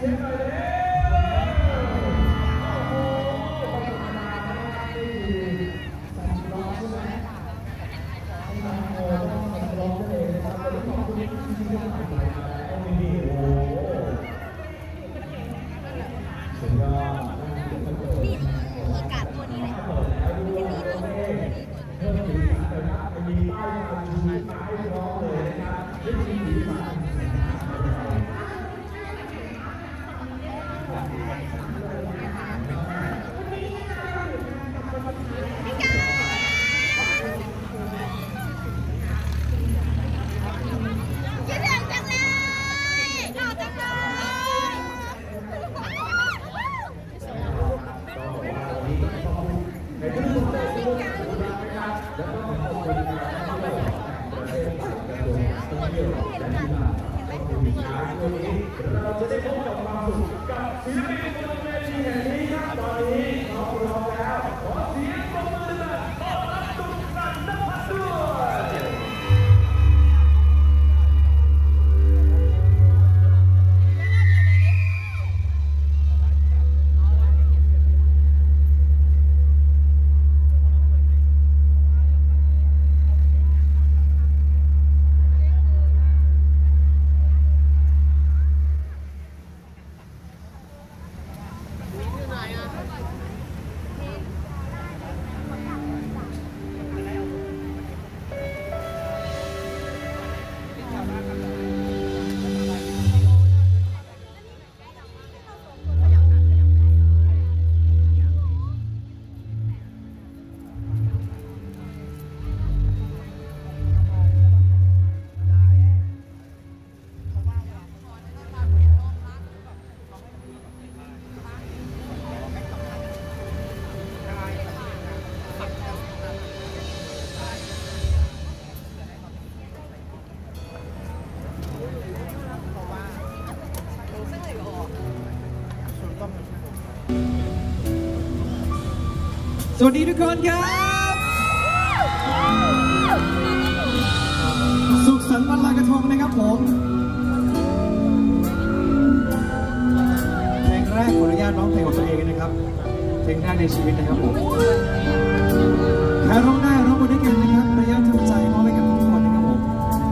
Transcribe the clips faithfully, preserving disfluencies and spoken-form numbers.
เราจะได้พบกับความสุขกับศิลปินบนเวทีแห่งนี้ครับตอนนี้พร้อมแล้วขอเสียงปรบมือต้อนรับทุกท่านนะครับด้วยสวัสดีทุกคนครับสุขสันต์วันลอยกระทงนะครับผมเพลงแรกขออนุญาตร้องเพลงของตัวเองนะครับเพลงแรกในชีวิตนะครับผมใครร้องได้ร้องหมดด้วยกันนะครับระยะทำใจมอบให้กับทุกคนนะครับผม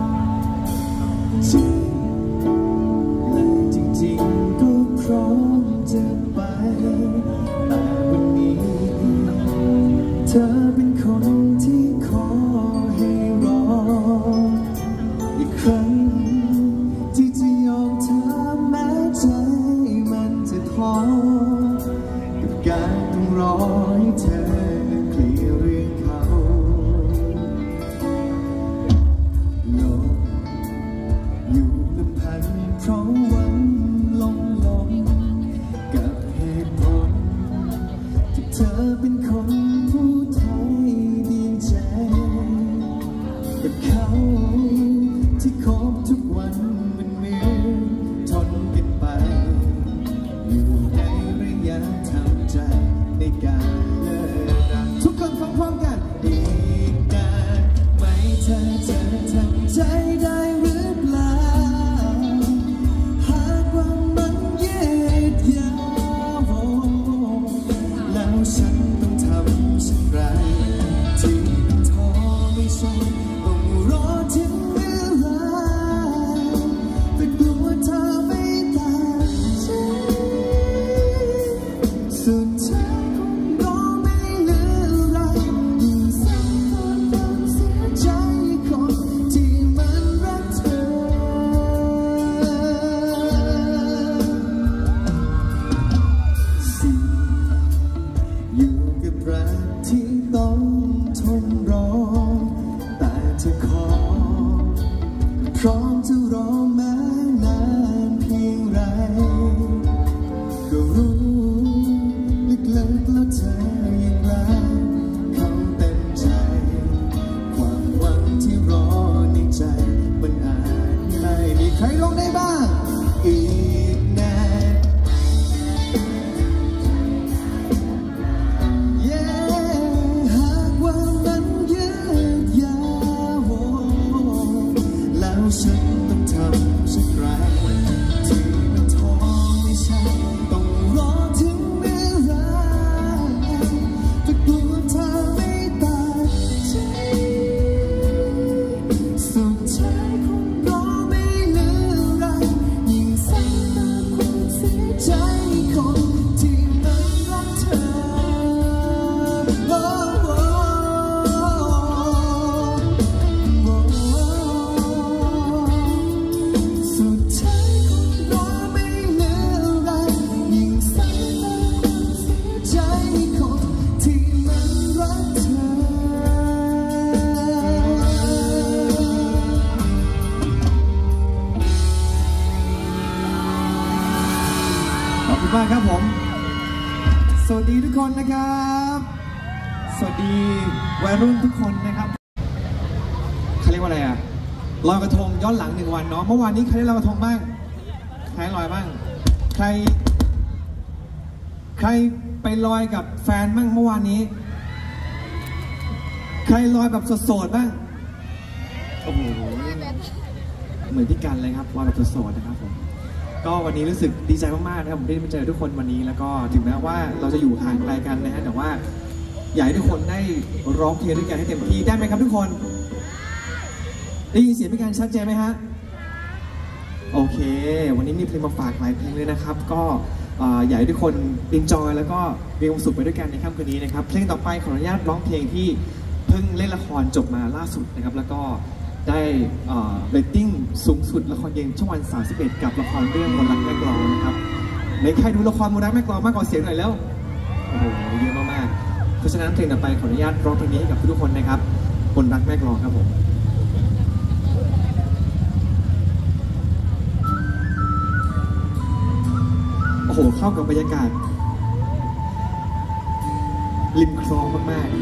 และจริงๆก็พร้อมจะไปแต่วันนี้เธอเป็นคนที่ขอให้รออีกครั้งที่จะยอมเธอแม้ใจมันจะท้อกับการต้องรอให้เธอเคลียร์เรื่องเขาโลกอยู่ลำพันเพราะหวังลงลงกับเหตุผลที่เธอเป็นคนผู้ไทยดีใจกับเขาที่คบทุกวันมันเหมือนทนกันไปอยู่ในระยะทำใจในการเลิกรักทุกคนพร้อมๆกันอีกนานไหมเธอจะทำใจได้หรือเปล่าหคุณมากครับผมสวัสดีทุกคนนะครับสวัสดีวัยรุ่นทุกคนนะครับเขาเรียกว่าอะไรอะลอยกระทงย้อนหลังหนึ่งวันเนาะเมื่อวานนี้ใครได้ลอยกระทงบ้างใครลอยบ้างใครใครไปลอยกับแฟนบ้างเมื่อวานนี้ใครลอยแบบโสดๆบ้างโอ้โหเหมือนที่กันเลยครับลอยแบบโสดๆนะครับผมก็วันนี้รู้สึกดีใจมากๆนะครับผมได้มาเจอทุกคนวันนี้แล้วก็ถึงแม้ว่าเราจะอยู่ห่างไกลกันนะฮะแต่ว่าอยากให้ทุกคนได้ร้องเพลงด้วยกันให้เต็มที่ได้ไหมครับทุกคนได้ยินเสียงพี่การชัดเจนไหมฮะโอเควันนี้มีเพลงมาฝากหลายเพลงเลยนะครับก็อยากให้ทุกคนเอนจอยแล้วก็มีความสุขไปด้วยกันในค่ำคืนนี้นะครับเพลงต่อไปขออนุญาตร้องเพลงที่เพิ่งเล่นละครจบมาล่าสุดนะครับแล้วก็ได้เรตติ้งสูงสุดละครเย็นช่องวันสามสิบเอ็ดกับละครเรื่องมนต์รักแม่กลองนะครับในใครดูละครมนต์รักแม่กลองมากกว่าเสียงหน่อยแล้วโอ้โหเยอะมากๆเพราะฉะนั้นเพลงต่อไปขออนุญาตร้องเพลงนี้ให้กับทุกคนนะครับมนต์รักแม่กลองครับผมโอ้โหเข้ากับบรรยากาศริมคลองมากๆ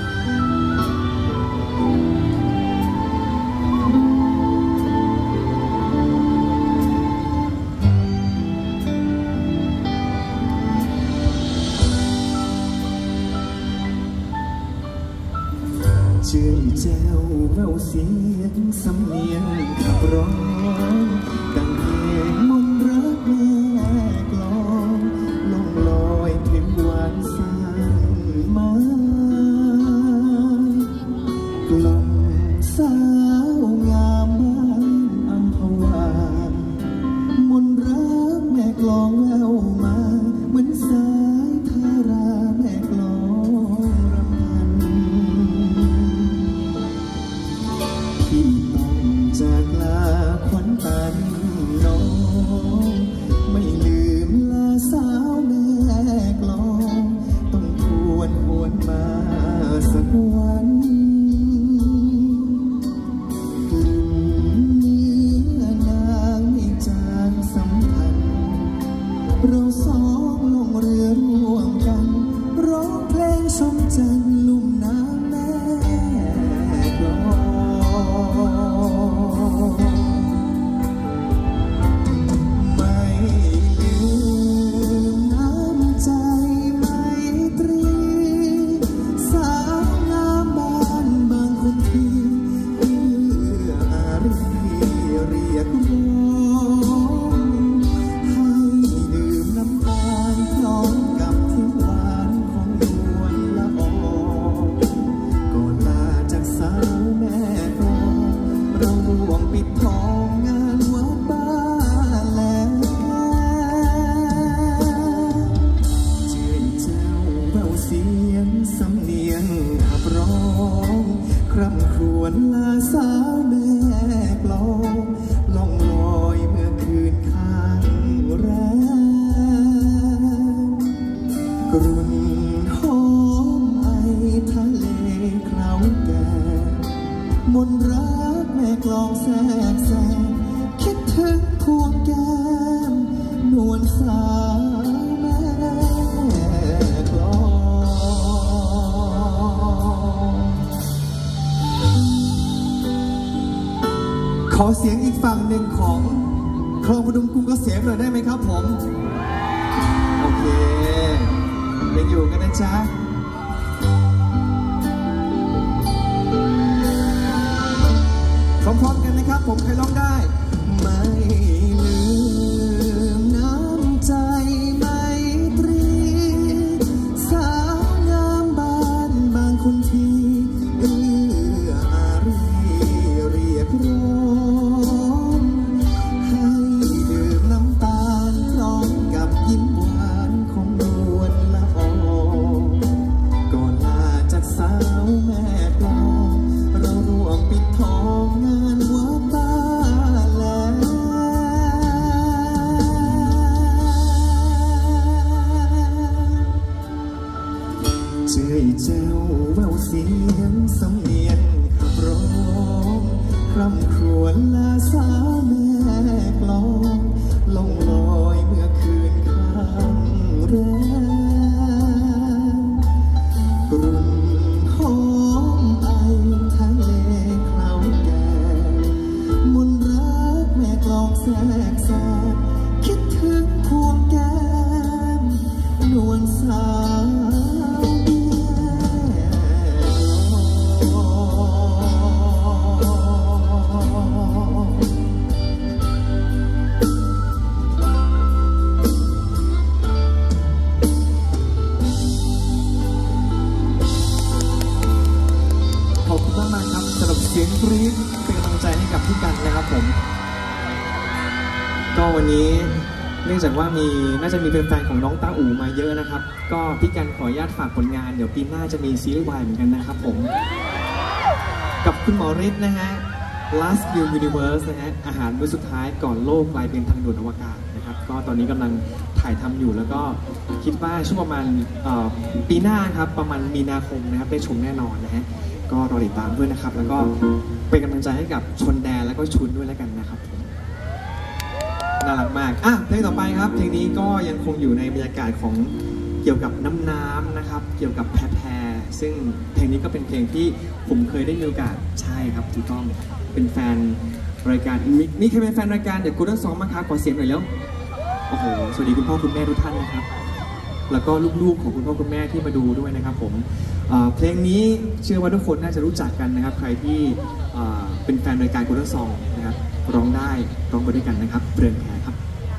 เชื่อแจ้วแววเสียงสำเนียงขับร้องดังเพลงมนต์รักแม่กลองล่องลอยถึงหวานสานมากล่อมสาวงามบ้านอัมพวามนต์รักแม่กลองแววมาเหมือนสายทาราแม่กลองรำพันที่ต้องจากลาขวัญตาน้องไม่ลืมลาสาวแม่กลองต้องทวนหวนมาสักวันกลิ่นเนื้อนางไม่จางสัมพันธ์เราสองลงเรือร่วมกันร้องเพลงชมจันทร์ลุ่มน้ำแม่กลองไม่ลืมน้ำใจไมตรีสาวงามบ้านบางคนที่เอื้ออารีเรียกร้องให้ดื่มน้ำตาลพร้อมกับที่หวานของนวลละอองก่อนลาจากสาวแม่กลองเราร่วมปิดทองงานวัดบ้านแล้วเจ้ยเจ้าแววเสียงสำเนียงขับร้องคร่ำครวญลาสาวแม่กลองล่องลอยเมื่อคืนข้างแรมกรุ่นหอมไอทะเลเคล้าแก่มนต์รักแม่กลองแสบแสบคิดถึงพวงแก้มนวลสาวแม่กลองขอเสียงอีกฝั่งหนึ่งของคลองพดุงกรุงเกษมหน่อยได้ไหมครับผมโอเคยังอยู่กันนะจ๊ะพร้อมๆกันนะครับผมใครร้องได้ไม่ลืมน้ำใจไมตรีสาวงามบ้านบางคนที่เอื้ออารีเรียกร้องให้ดื่มน้ำตาลพร้อมกับยิ้มหวานของนวลละอองก่อนลาจากสาวแม่กลองเราร่วมปิดทองงานวัดบ้านแล้วเนื่องจากว่ามีน่าจะมีแฟนๆของน้องตาอู่มาเยอะนะครับก็พี่กันขออนุญาตฝากผลงานเดี๋ยวปีหน้าจะมีซีรีส์วายเหมือนกันนะครับผมกับคุณหมอฤทธิ์นะฮะ Last View Universe นะฮะอาหารมื้อสุดท้ายก่อนโลกกลายเป็นทางด่วนอวกาศนะครับก็ตอนนี้กำลังถ่ายทำอยู่แล้วก็คิดว่าช่วงประมาณปีหน้าครับประมาณมีนาคมนะครับได้ชมแน่นอนนะฮะก็รอติดตามด้วยนะครับแล้วก็เป็นกำลังใจให้กับชนแดนแล้วก็ชุนด้วยแล้วกันนะครับน่ารักมากอ่ะเพลงต่อไปครับเพลงนี้ก็ยังคงอยู่ในบรรยากาศของเกี่ยวกับน้ำน้ำนะครับเกี่ยวกับแพแพซึ่งเพลงนี้ก็เป็นเพลงที่ผมเคยได้มีโอกาสใช่ครับถูกต้องเป็นแฟนรายการนี่เคยเป็นแฟนรายการเดี๋ยวกูต้องซ้อมมาครับขอเสียงหน่อยแล้วโอ้โหสวัสดีคุณพ่อคุณแม่ทุกท่านนะครับแล้วก็ลูกๆของคุณพ่อคุณแม่ที่มาดูด้วยนะครับผมเพลงนี้เชื่อว่าทุกคนน่าจะรู้จักกันนะครับใครที่เป็นแฟนรายการกูต้องซ้อมนะครับร้องได้ร้องไปด้วยกันนะครับเรือนแพครับ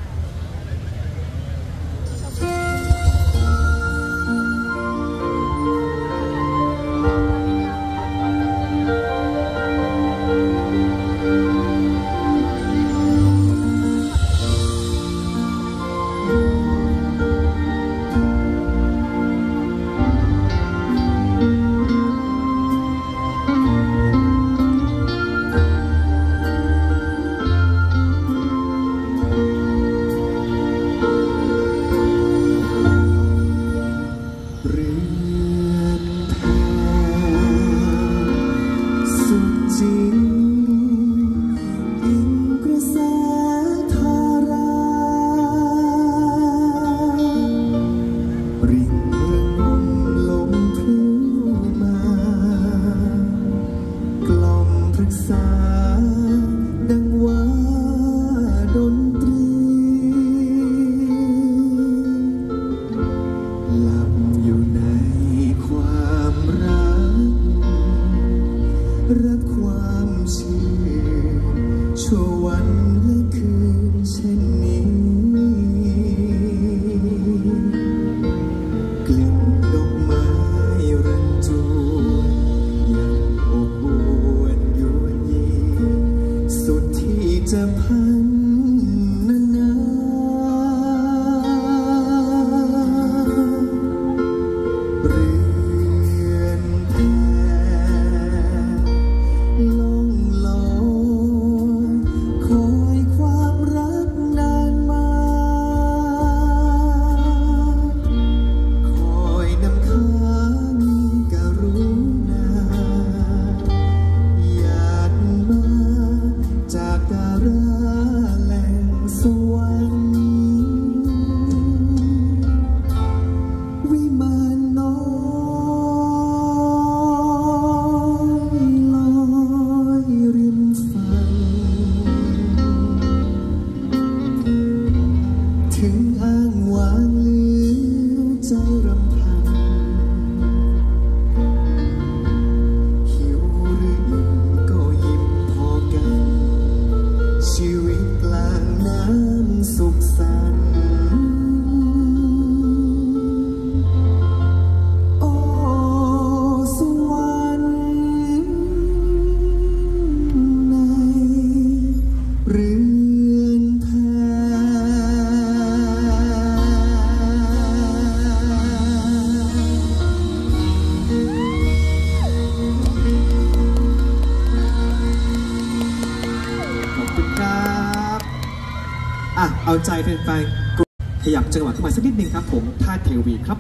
เอาใจแฟนๆขยับจังหวะขึ้นมาสักนิดนึงครับผมท่าเทวีครับ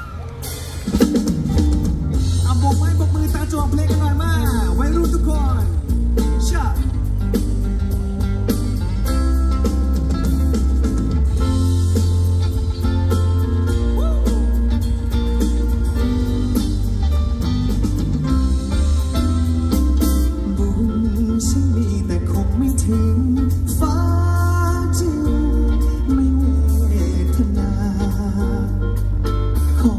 เอาบกไม้บกมือตาจวบเพลงกันหน่อยมาวัยรุ่นทุกคนชาบุญฉันมีแต่คงไม่ถึงฟ้าขอ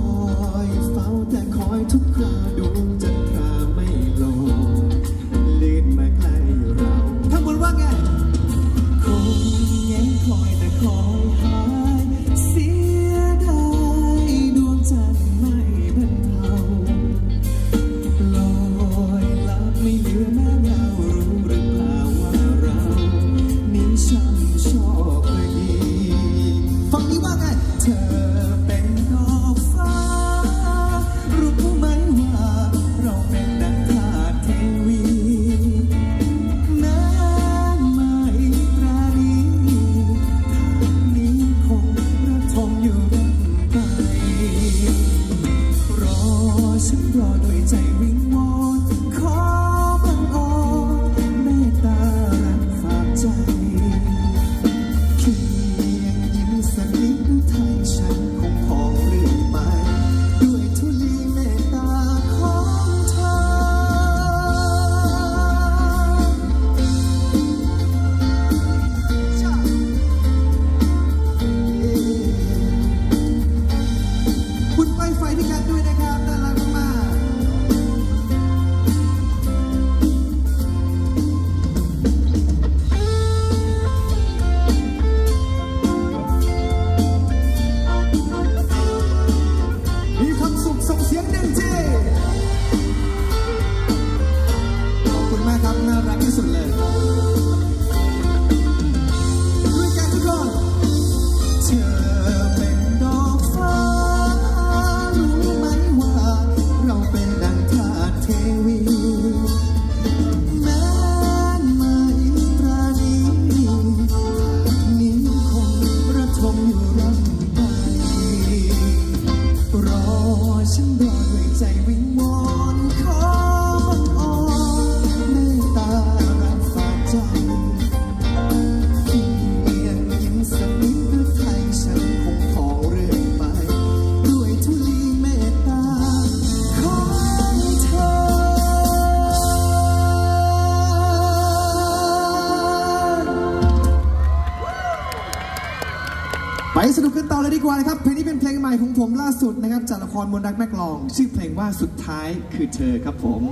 ไปสนุกกันต่อเลยดีกว่านะครับเพลงนี้เป็นเพลงใหม่ของผมล่าสุดนะครับจากละครมนต์รักแม่กลองชื่อเพลงว่าสุดท้ายคือเธอครับผม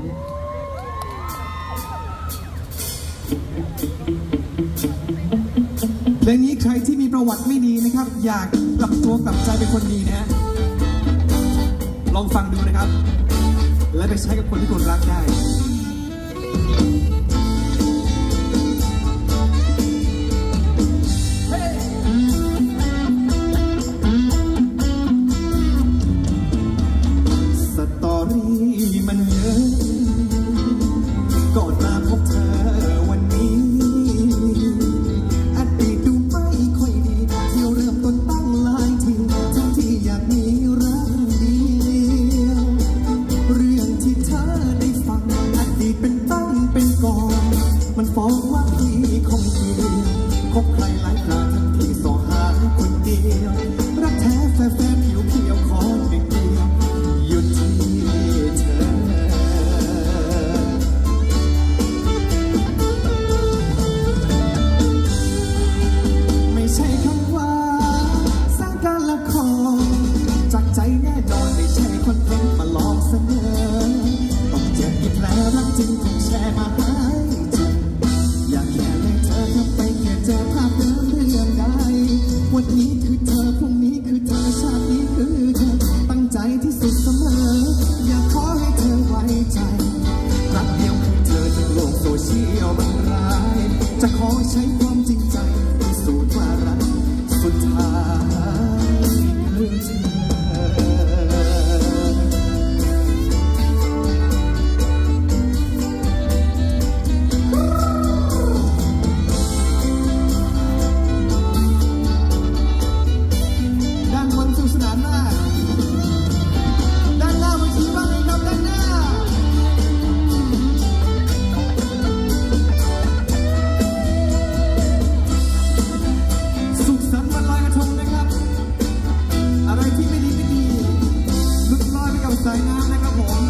เพลงนี้ใครที่มีประวัติไม่ดีนะครับอยากกลับตัวกลับใจเป็นคนดีนะฮะลองฟังดูนะครับและไปใช้กับคนที่คุณรักได้มันเยอะก่อนมาพบเธอวันนี้อดีตดูไม่ค่อยดีเที่ยวเริ่มต้นตั้งหลายทีทั้งที่อยากมีรักเดียวเรื่องที่เธอได้ฟังอดีตเป็นตั้งเป็นก่อนมันฟ้องว่าพี่คงเดียวคบใครหลายคราทั้งที่สอหาคนเดียวรักแท้แฟร์แฟร์ผิวเขียวขอหนึ่งเดียวหยุดที่เธอไม่ใช่คำว่าสร้างการละครจากใจแน่นอนไม่ใช่คนเพ้นมาหลอกเสนอต้องเจ็บอีกแล้วรักจริงถูกแชร์มาให้จริงอยากแค่ให้เธอเข้าไปแค่เจอภาพเดิมเรื่องใดวันนี้คือเธอพรุ่งนี้คือเธอชาตินี้คือเธอตั้งใจที่สุดเสมออยากขอให้เธอไว้ใจรักเดียวคือเธอในโลกโซเชียลมันร้ายจะขอใช้ความจริงใจพิสูจน์ว่ารักสุดท้ายคือเธอด้านบนสนุกสนานมากด้านหน้าเวทีบ้างไหมครับด้านหน้าสุขสันต์วันลอยกระทงนะครับอะไรที่ไม่ดีไม่ดีหลุดลอยไปกับสายน้ำนะครับผม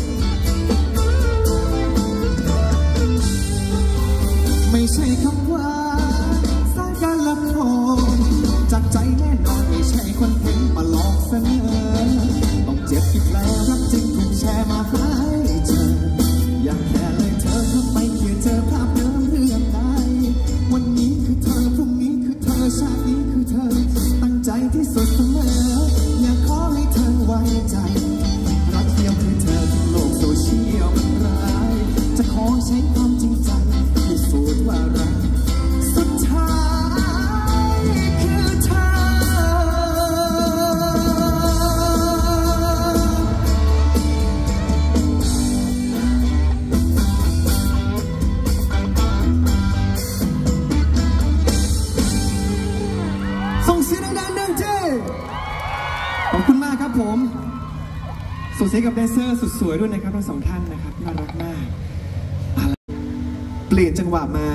ไม่ใช่คำว่าสร้างการละครจากใจแน่นอนไม่ใช่คนเพ้นมาหลอกเสนอต้องเจ็บอีกแล้วรักจริงถูกแชร์มาให้เจออยากแค่เลยเธอเข้าไปเขียนเจอภาพเดิมเรื่องใดวันนี้คือเธอพรุ่งนี้คือเธอชาตินี้คือเธอตั้งใจที่สุดเสมออยากขอให้เธอไว้ใจรักเดียวคือเธอที่โลกโซเชียลมันร้ายจะขอใช้ความจริงใจพิสูจน์ว่ารักสุดท้ายคือเธอส่งเสียงดังๆดังเจ้ขอบคุณมากครับผมส่งเสียงกับแดนเซอร์สุดสวยด้วยนะครับทั้งสองท่านนะครับน่ารักมากเปลี่ยนจังหวะมา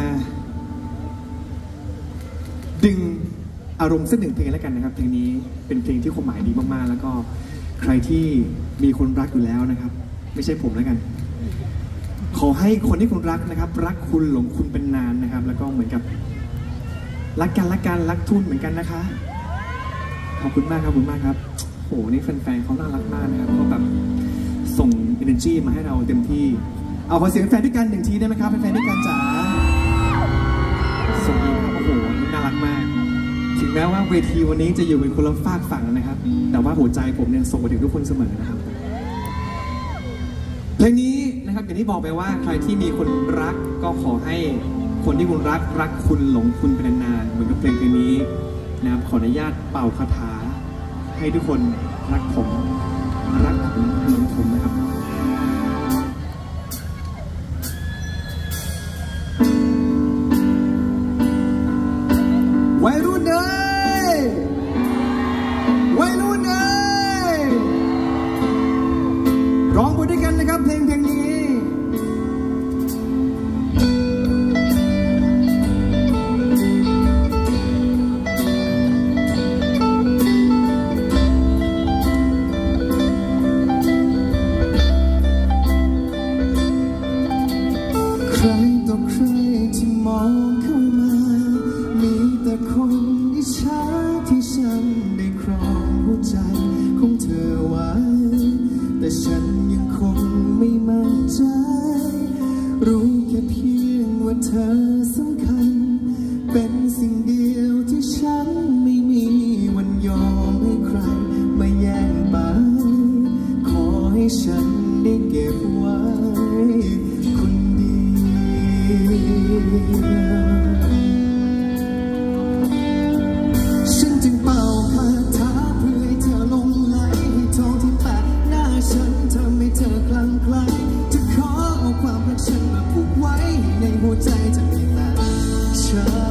ดึงอารมณ์สักหนึ่งเพลงแล้วกันนะครับเพลงนี้เป็นเพลงที่ความหมายดีมากๆแล้วก็ใครที่มีคนรักอยู่แล้วนะครับไม่ใช่ผมแล้วกันขอให้คนที่คุณรักนะครับรักคุณหลงคุณเป็นนานนะครับแล้วก็เหมือนกับรักกันรักกันรักทุนเหมือนกันนะคะขอบคุณมากครับขอบคุณมากครับโหนี่แฟนๆเขาน่ารักมากนะครับเขาแบบส่ง energy มาให้เราเต็มที่เอาขอเสียงแฟนด้วยกันหนึ่งทีได้ไหมครับแฟนๆด้วยกันจ๋าส่งดีครับโอ้โหน่ารักมากถึงแม้ว่าเวทีวันนี้จะอยู่เป็นคนละฝากฝั่งนะครับแต่ว่าหัวใจผมเนี่ยส่งไปถึงทุกคนเสมอนะครับเพลงนี้นะครับอย่างที่บอกไปว่าใครที่มีคนรักก็ขอให้คนที่คุณรักรักคุณหลงคุณเป็นนานๆเหมือนกับเพลงเพลงนี้นะครับขออนุญาตเป่าคาถาให้ทุกคนรักผมรักผมหลงผมนะครับวัยรุ่นเอ้ยวัยรุ่นเอ้ยร้องไปด้วยกันนะครับเพลงเพลงนี้ฉันได้ครองหัวใจของเธอไว้แต่ฉันยังคงไม่มั่นใจรู้แค่เพียงว่าเธอสำคัญเป็นสิ่งเดียวที่ฉันไม่มีวันยอมให้ใครมาแย่งไปขอให้ฉันได้เก็บไว้คนเดียวฉันจึงเป่าคาถาเพื่อให้เธอหลงไหลให้ทองที่แปะหน้าฉันทำให้เธอคลั่งไคล้จะขอเอาความรักฉันมาผูกไว้ในหัวใจจะมีแต่ฉัน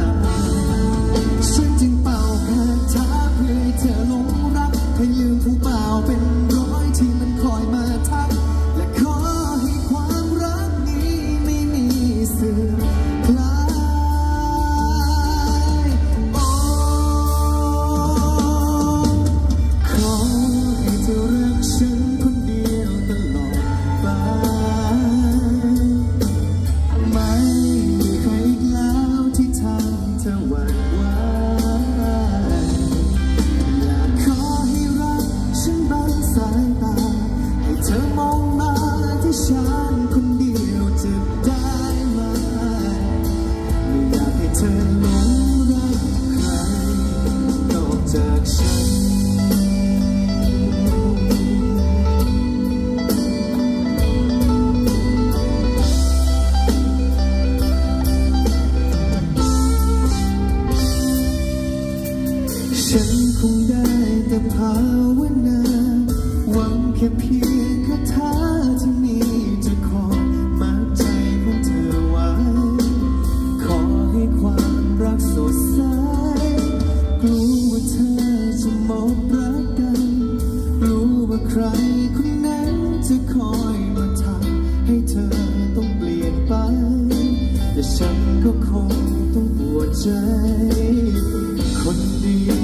ฉันจึงเป่าคาถาเพื่อให้เธอหลงรักให้ลืมผู้เปล่าเป็นร้อยที่มันคอยมาทักและขอให้ความรักนี้ไม่มีเสื่อมคลายโอ้ขอให้เธอรักฉันคนเดียวตลอดไปไม่มีใครอีกแล้วที่ทำเธอหวั่นไหวอยากขอให้รักฉันบังสายตาให้เธอมองมาที่ฉันคนเดียวจะได้ไหมไม่อยากให้เธอหลงรักใครนอกจากฉันฉันคงได้แต่ภาวนาหวังแค่เพียงคาถาที่มีจะคอยมัดใจของเธอไว้ขอให้ความรักสดใสกลัวว่าเธอจะหมดรักกันรู้ว่าใครคนนั้นจะคอยมาทำให้เธอต้องเปลี่ยนไปแต่ฉันก็คงต้องปวดใจคนเดียว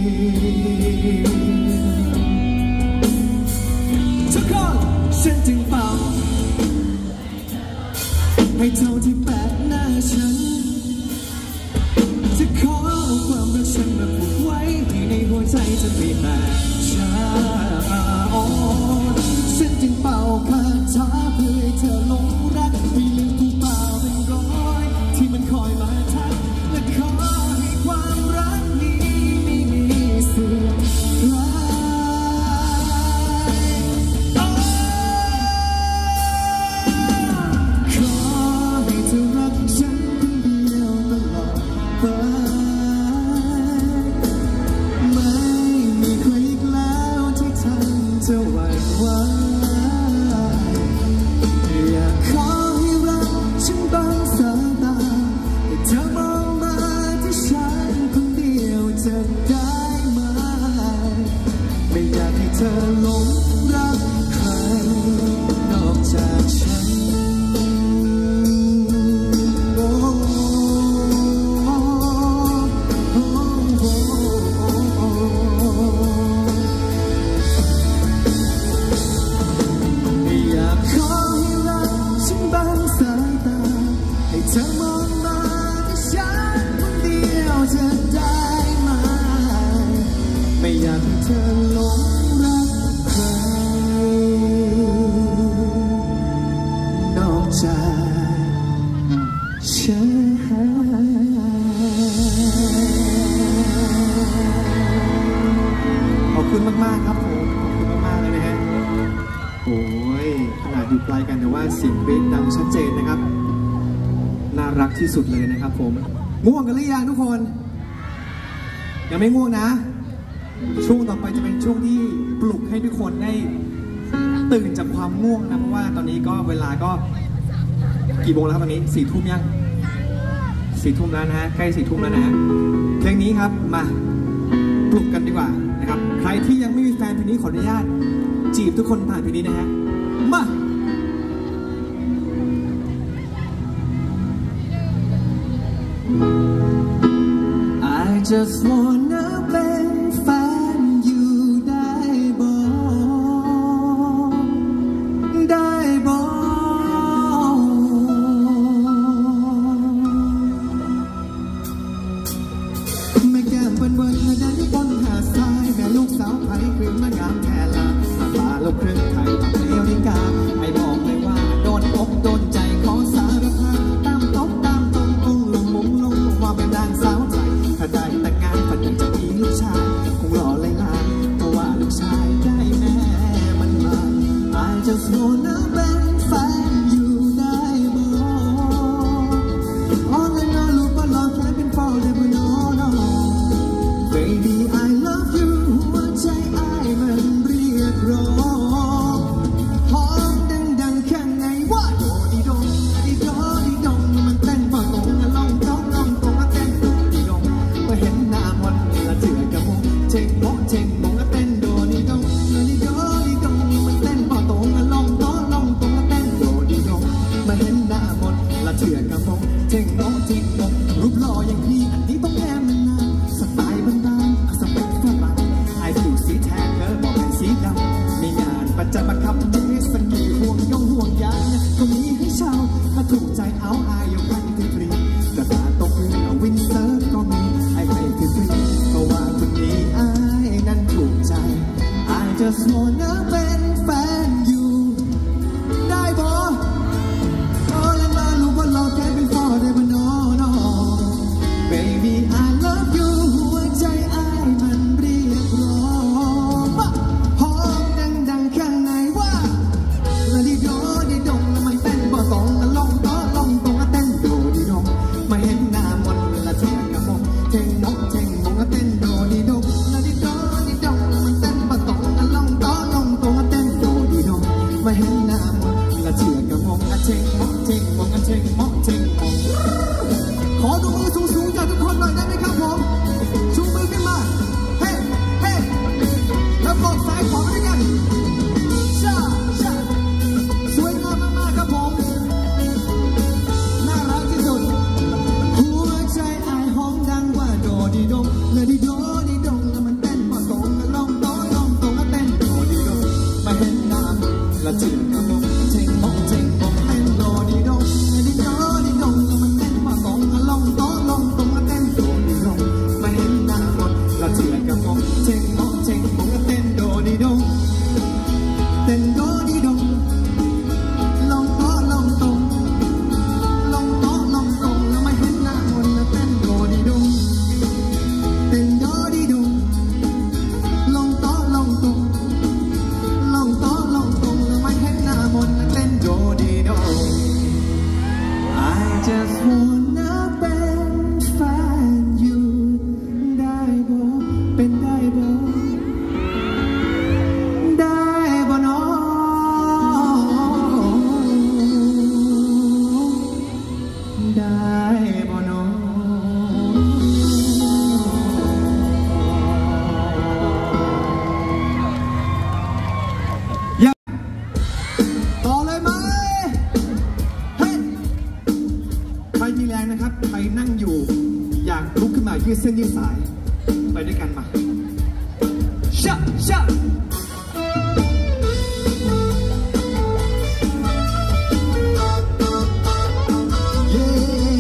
ทุกคนฉันจึงเป่าให้เท่าที่แปะหน้าฉันจะขอเอาความรักฉันมาผูกไว้ในหัวใจจะไม่แตกช้าฉันจึงเป่าคาถาเพื่อให้เธอหลงรักไม่ลืมผู้เปล่าเป็นร้อยที่มันคอยมาทักและขอให้ความรักนี้ไม่มีเสื่อมคลายขอให้เธอรักฉันคนเดียวตลอดไปไม่มีใครอีกแล้วที่ทำเธอหวั่นไหวอยากขอให้รักฉันบังสายตาให้เธอมองมาที่ฉันคนเดียวจะได้ไหมไม่อยากให้เธอหลงรักใครนอกจากฉันโอ้โอ้โอ้โอ้อยากขอให้รักฉันบังสายตาให้เธอมองมาที่ฉันคนเดียวจะได้ไหมไม่อยากให้เธอหลงรักใครนอกจากฉันขอบคุณมากๆครับผมขอบคุณมากๆเลยนะฮะโอ้ยขนาดอยู่ไกลกันแต่ว่าเสียงเบสดังชัดเจนนะครับน่ารักที่สุดเลยนะครับผมง่วงกันหรือยังทุกคนยังไม่ง่วงนะช่วงต่อไปจะเป็นช่วงที่ปลุกให้ทุกคนได้ตื่นจากความง่วงนะเพราะว่าตอนนี้ก็เวลาก็กี่โมงแล้วครับตอนนี้สี่ทุ่มยังสี่ทุ่มแล้วนะฮะใกล้สี่ทุ่มแล้วนะฮะเพลงนี้ครับมาปลุกกันดีกว่านะครับใครที่ยังไม่มีแฟนเพลงนี้ขออนุญาตจีบทุกคนผ่านเพลงนี้นะฮะมา I just wanna เป็นแฟนอยู่ได้บ่ได้บ่ไม่แก้มเบิ่นๆและได้ที่บนหาดทรายแม่ลูกสาวไทยคือมางามแค่ลามาลาลูกครึ่งไทยอเมริกาให้บอกเลยว่าโดนอกโดนใจขอสารภาพตามตบตามตรงองลงมุงลงว่าเป็นนางสาวไทยถ้าได้แต่งงานฝันจะมีลูกชายคงหล่อเลยล่ะเพราะว่าลูกชายได้แม่มันมา I just wanna เป็นแฟนอยู่ได้บ่ All I know ลูกก็รอแค่เป็น forever no no Baby I love you หัวใจอ้ายมันเรียกร้องหอมดังๆแค่ไหนว่าโดดีดงดีโดดีดงมันเต้นบ่ตรงลองตรงลองตรงเต้นโดดีดงเมื่อเห็นหน้ามันละเถื่อกระมงเช็งโมเช็งโมงเต้นโดดีดงดีโดดีดงมันเต้นบ่ตรงลองตรงลองตรงเต้นโดดีดงเมื่อเห็นหน้ามันละเถื่อกระมงเช็งโมเช็งโมงรูปหล่ออย่างพี่อันนี้ต้องแอบมันนานสไตล์บ้านๆสเปคฝรั่งไอ้ผิวสีแทนเธอบอกให้สีดำมีงานประจำบังคับเจสเป็นกี่ห่วงยงห่วงยางก็มีให้เช่าถ้าถูกใจเอาอายยกให้ฟรีแต่ตาตกเรือวินเซิร์ฟก็มีไอ้ให้ฟรีเพราะว่าคนนี้อายนั้นถูกใจ I just wanna เป็นแฟนอยู่ได้บ่โอ้แล้วมาลูกว่าเราแค่เป็น forever no no Baby I love you หัวใจอ้ายมันเรียกร้องหอมดังๆข้างในว่าละดีโดดีดงแล้วมันเต้นบ่ตรงละลองต่อลองตรงละเต้นโดดีดงมาเห็นหน้ามนละเทียกระมงเท่งมกเท่งมงละเต้นโดดีดงละดีโดดีดงแล้วมันเต้นบ่ตรงละลองต่อลองตรงละเต้นโดดีดงมาเห็นหน้ามนละเทียกระมงอะเท่งมกเท่งมงอะเท่งมกเท่งมงขอดูมือสูงๆจากทุกคนหน่อยได้ไหมครับผมชูมือขึ้นมาเฮ้เฮ้แล้วบอกซ้ายขวาไปด้วยกันชาชาสวยงามมากๆครับผมน่ารักที่สุดหัวใจอายหอมดังว่าโดดีดงและดีโดดีดงแล้วมันเต้นพอตรงแล้วลองโตลองตรงแล้วเต้นโดดีดงมาเห็นหน้าละเจือกระมงเท่งมงเท่งมงเต้นโดดีดงและดีโดดีดงแล้วมันเต้นพอตรงแล้วลองโตลองตรงแล้วเต้นโดดีดงมาเห็นหน้าหมดละเจือกระมงเท่งมงเท่งมงแล้วเต้นโดดีดงเต้นโดดีดงลองโตลองตรงลองโตลองตรงแล้วมาเห็นหน้าหมดแล้วเต้นโดดีดงเต้นโดดีดงลองโตลองตรงลองโตลองตรงแล้วมาเห็นหน้าหมดแล้วเต้นโดดีดง I just wanna เป็นแฟนอยู่ได้บ่เป็นได้บ่ได้บ่น้องได้บ่น้องอย่าต่อเลยไหมเฮ้ยใครมีแรงนะครับใครนั่งอยู่อยากลุกขึ้นมายืดเส้นยืดสายไปด้วยกันมาชะชะเย้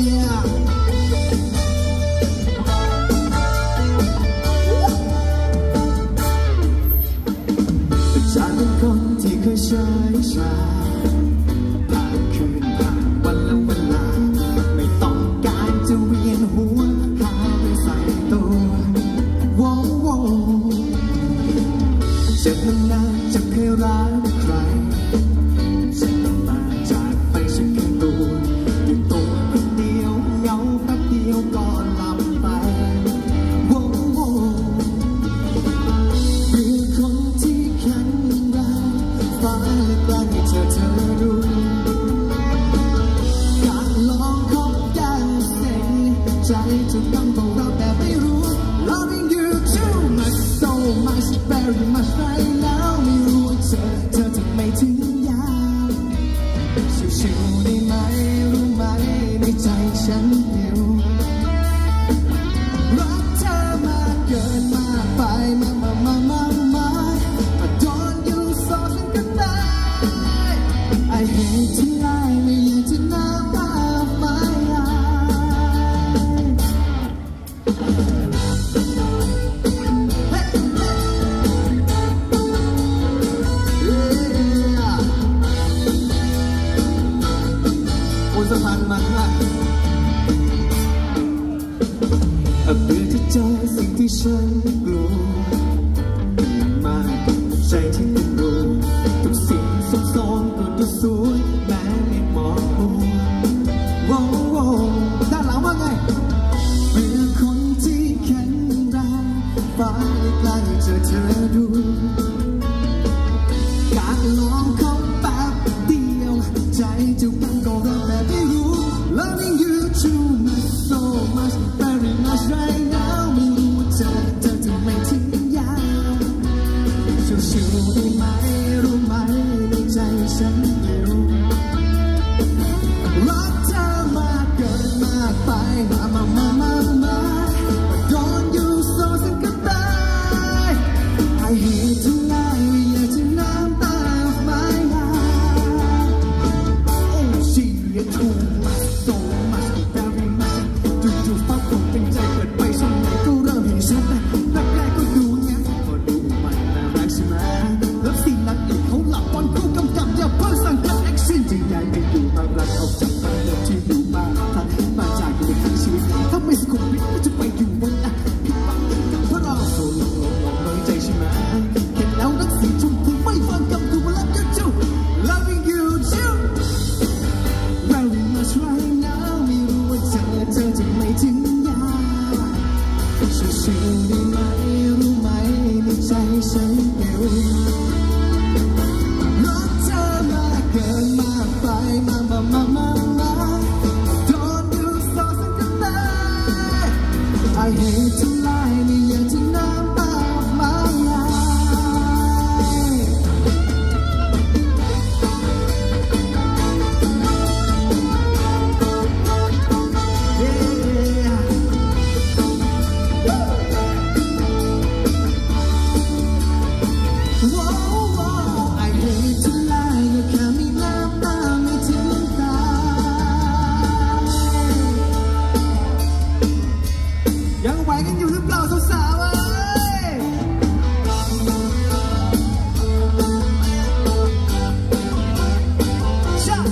จากเป็นคนที่เคยใช้ชาผ่านคืนผ่านวันและเวลาไม่ต้องการจะเวียนหัวหาไปใส่ตัวว้าวว้าวเจ็บนานๆจะเคยรักใครเจ็บมาจากไปฉันแค่ตัวอยู่ตัวคนเดียวเหงาแป๊บเดียวก็หลับไปว้าวว้าวเรื่องคนที่แข็งแรงฟ้าและกลางให้เธอเธอรู้การลองคบกันเสียใจจะต้องบอกเราแต่ไม่รู้ Loving you too much so much very much right now ไม่รู้ว่าเธอเธอทำไมถึงอยล้ๆเจอเธอดูการลองเขาแป๊บเดียวใจจะมันก็เริ่มแต่ไม่รู้ Loving you too much so much very much right now ไม่รู้ว่าเธอเธอจะไม่ทิ้งยาวชิวๆได้ไหมรู้ไหมในใจฉันเดียวรักเธอมากเกินมากไปมามามามามา Don't you so sick of that I hate to lie อยากจะน้ำตา of my heart Oh she is too much so much very much จู่ๆฟ้าฝนเป็นใจเปิดไปช่องไหนก็เริ่มเห็นชัดแรกๆก็ดูเงี้ยพอดูมันน่ารักใช่ไหมแล้วสิ่งนักเอกเขาหลับบอลคู่กำกับอย่าเพิ่งสั่งกันแอคชั่นจะย้ายไปอยู่มารักออกจากบ้านเดิมที่อยู่มาทันมาจากอยู่ในทั้งชีวิตถ้าไม่สุขุมวิทก็จะไปอยู่บนอ่ะผิดหวังกับเพราะเราโซโล่ลงเมืองใจใช่ไหมเห็นแล้วนักสีชมพูไม่ฟังคำกูมารับกันจู Loving you too very much right now ไม่รู้ว่าเธอเธอจะไม่ถึงยาชิวๆได้ไหมรู้ไหมในใจฉันเดียวรักเธอมากเกินมากไปมามามามามา Don't you so sick of that I hate to lie ไม่อยากจะน้ำตาออกมาไหล Yeah Whoa, whoa, I hate to lie ก็แค่มีน้ำตาไม่ถึงตายังไหวกันอยู่หรือเปล่าสาวๆเอ้ยชะ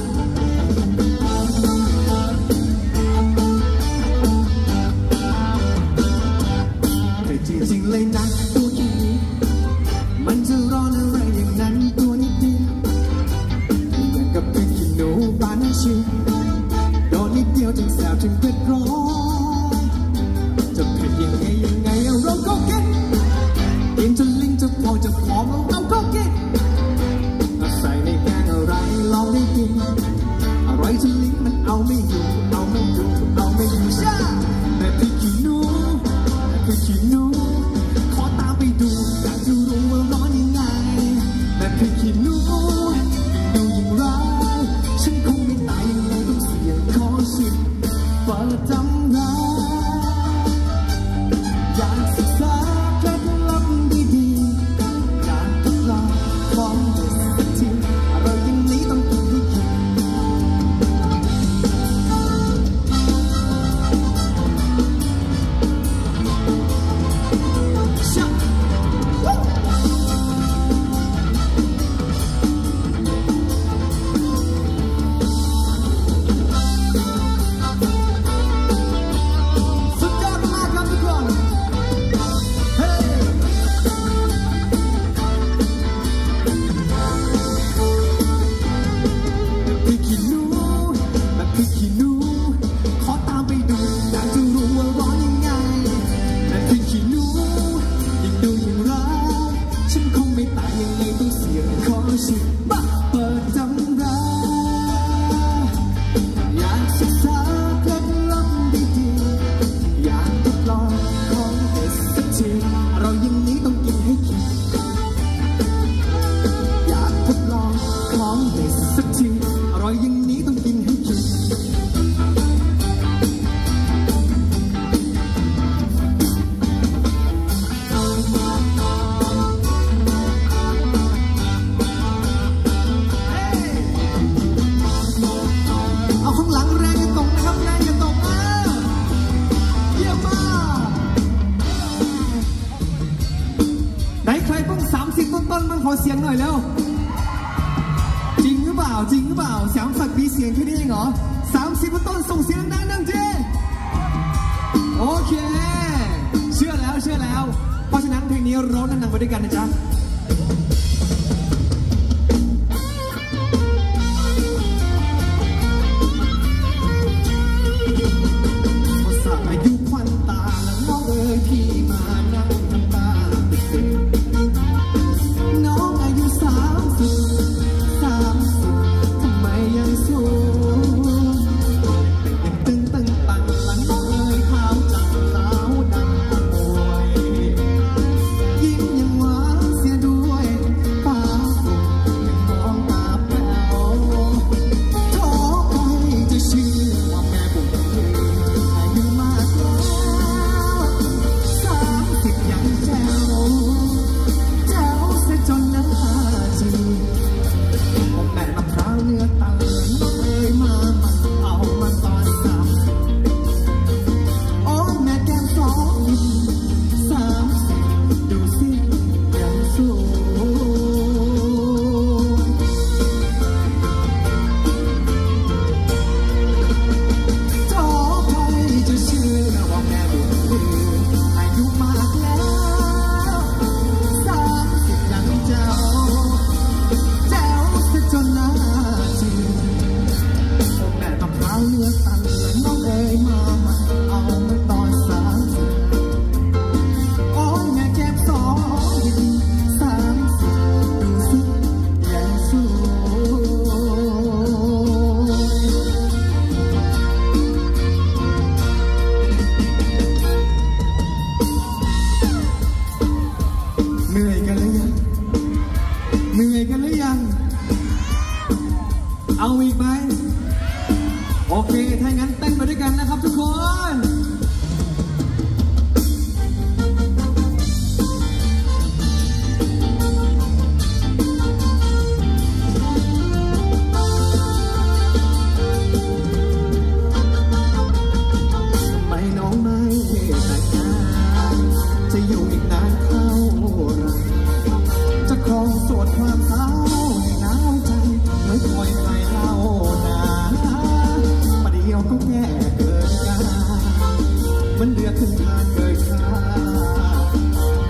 แต่จริงๆเลยนะตัวนี้มันจะร้อนอะไรอย่างนั้นตัวนิดเดียวเหมือนกับพริกขี้หนูบานชิมโดนนิดเดียวจึงแสบจึงเผ็ดร้อนจะเผ็ดยังไงยังไงเราก็กินกินจนลิ้นจะพองจะหอมเราก็กินใส่ในแกงอะไรลองได้กินอร่อยจนลิ้นมันเอาไม่อยู่เอาไม่อยู่เอาไม่อยู่ช่าแต่พริกขี้หนูแต่พริกขี้หนูขอตามไปดูอยากจะรู้ว่าร้อนยังไงแต่พริกขี้หนูยิ่งดูยิ่งร้ายฉันคงไม่ตายยังไงต้องเสี่ยงขอชิมเปิดตำราอยากศึกษาเคล็ดลับดีๆอยากทดลองของเด็ดสักทีอร่อยอย่างนี้ต้องกินให้กินชะสุดยอดมากครับทุกคนเฮ้พริกขี้หนูแบบพริกขี้หนูขอตามไปดูอยากจะรู้ว่าร้อนยังไงแบบพริกขี้หนูยิ่งดูยิ่งร้ายฉันคงไม่ตายยังไงต้องเสี่ยงขอชิมมาเปิดตำราอยากศึกษาเคล็ดลับดีๆอยากทดลองของเด็ดสักทีเราอย่างนี้ต้องกินให้กินอยากทดลองของเด็ดสักทีอร่อยอย่างนี้ต้องกินให้กินเอาข้างหลังแรงอย่าตกนะครับแรงอย่าตกนะเยี่ยมมากไหนใครเพิ่งสามสิบต้นๆมันขอเสียงหน่อยแล้วจริงหรือเปล่าจริงหรือเปล่าเสียงสักมีเสียงแค่นี้เองเหรอสามสิบต้นส่งเสียงดังๆดังจีโอเคเชื่อแล้วเชื่อแล้วเพราะฉะนั้นเพลงนี้ร้องดังๆไปด้วยกันนะจ๊ะ อายุควันตาแล้วน้องเอ๋ยพี่มานั่งน้ำตา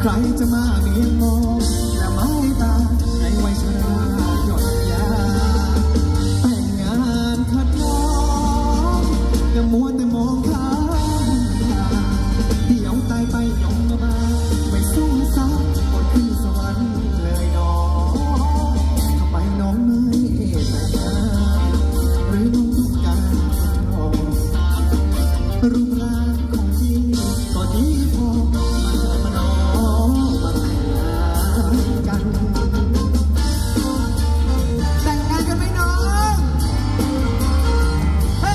ใครจะมาเมียมองและไม้ตาในวัยชราหย่อนยาแต่งงานขัดน้องอย่ามัวแต่มองข้ามเดี๋ยวตายไปยอมมาไม่สู้ซักบนขึ้นสวรรค์เลยน้องทำไมน้องไม่แต่งงานหรือน้องต้องการรูปร่างของพี่ก็ดีพอมามาน้องมาแต่งงานกันแต่งงานกันไหมน้องเฮ้ย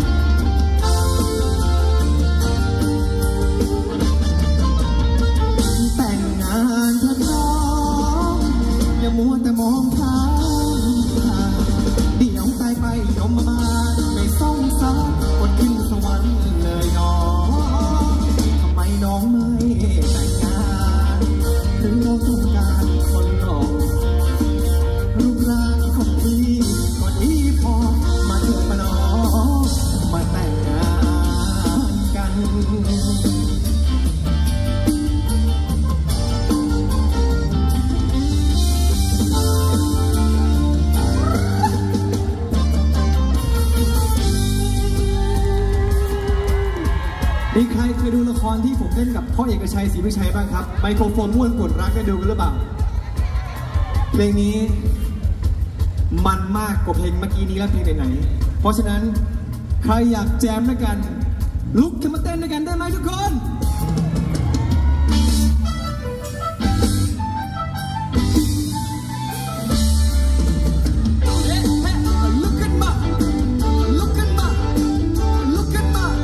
แต่งงานเถอะน้องอย่ามัวแต่มองข้ามเดี๋ยวตายไปยมมาไม่ส่งสารอดขึ้นสวรรค์เลยน้องทำไมน้องไม่แต่งงานหรือเราต้องการคนหล่อรูปร่างของพี่ก็ดีพอมาเถอะมาน้องมาแต่งงานกันมีใครเคยดูละครที่ผมเล่นกับพ่อเอกชัยศรีวิชัยบ้างครับไมโครโฟนม้วนกดรักได้ดูกันหรือเปล่าเพลงนี้มันมากกว่าเพลงเมื่อกี้นี้และเพลงไหนๆเพราะฉะนั้นใครอยากแจมด้วยกันลุกขึ้นมาเต้นด้วยกันได้ไหมทุกคนลุกขึ้นมาลุกขึ้นมาลุกขึ้นมา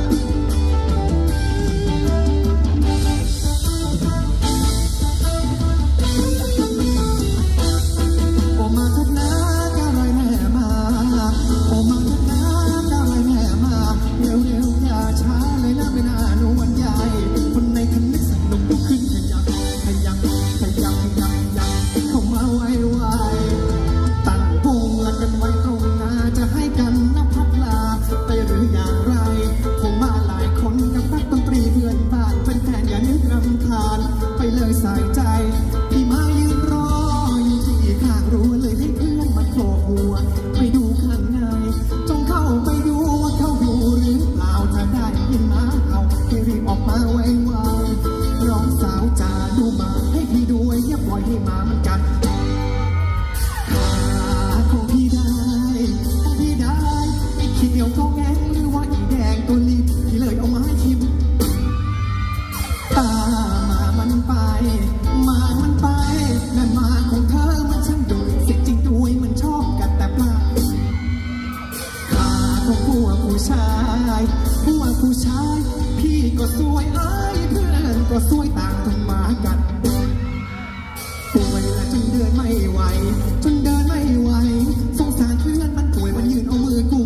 โอ้มาทักนะก้าวลอยแม่มาโอ้มาทักนะก้าวลอยแม่มาเร็วเร็วอย่าช้าเลยนะไม่น่าหนูวันใหญ่คนในคันนี้สนุกลุกขึ้นขยับขยับขยับขยับขยับเข้ามาไวไวตั้งวงละกันไว้ตรงหน้าจะให้กันนับพัดลาไปหรืออย่างไรคงมาหลายคนกับนักดนตรีเพื่อนบ้านเป็นแฟนอย่านึกรำคาญไปเลยสายใจที่มายืนรออยู่ที่ข้างรั้วเลยให้เพื่อนมาโผล่หัวไปดูข้างในจงเข้าไปดูว่าเขาอยู่หรือเปล่าถ้าได้ยินมาเอาให้รีบออกมาไวไวน้องสาวจ๋าดูมาให้พี่ด้วยอย่าปล่อยให้มามันกัดขาของพี่ได้ของพี่ได้ไอ้เขียวก็แงงหรือว่าอีแดงตัวรีบพี่เลยเอามาให้ทิมตามามันไปมามันไปนั่นมาของเธอมันช่างดุสิจริงด้วยมันชอบกัดแต่ปลาขาของผัวผู้ชายผัวผู้ชายพี่ก็สวยเอ้ยเพื่อนก็สวยต่างต้องมากันป่วยและจนเดินไม่ไหวจนเดินไม่ไหวสงสารเพื่อนมันป่วยมันยืนเอามือกุม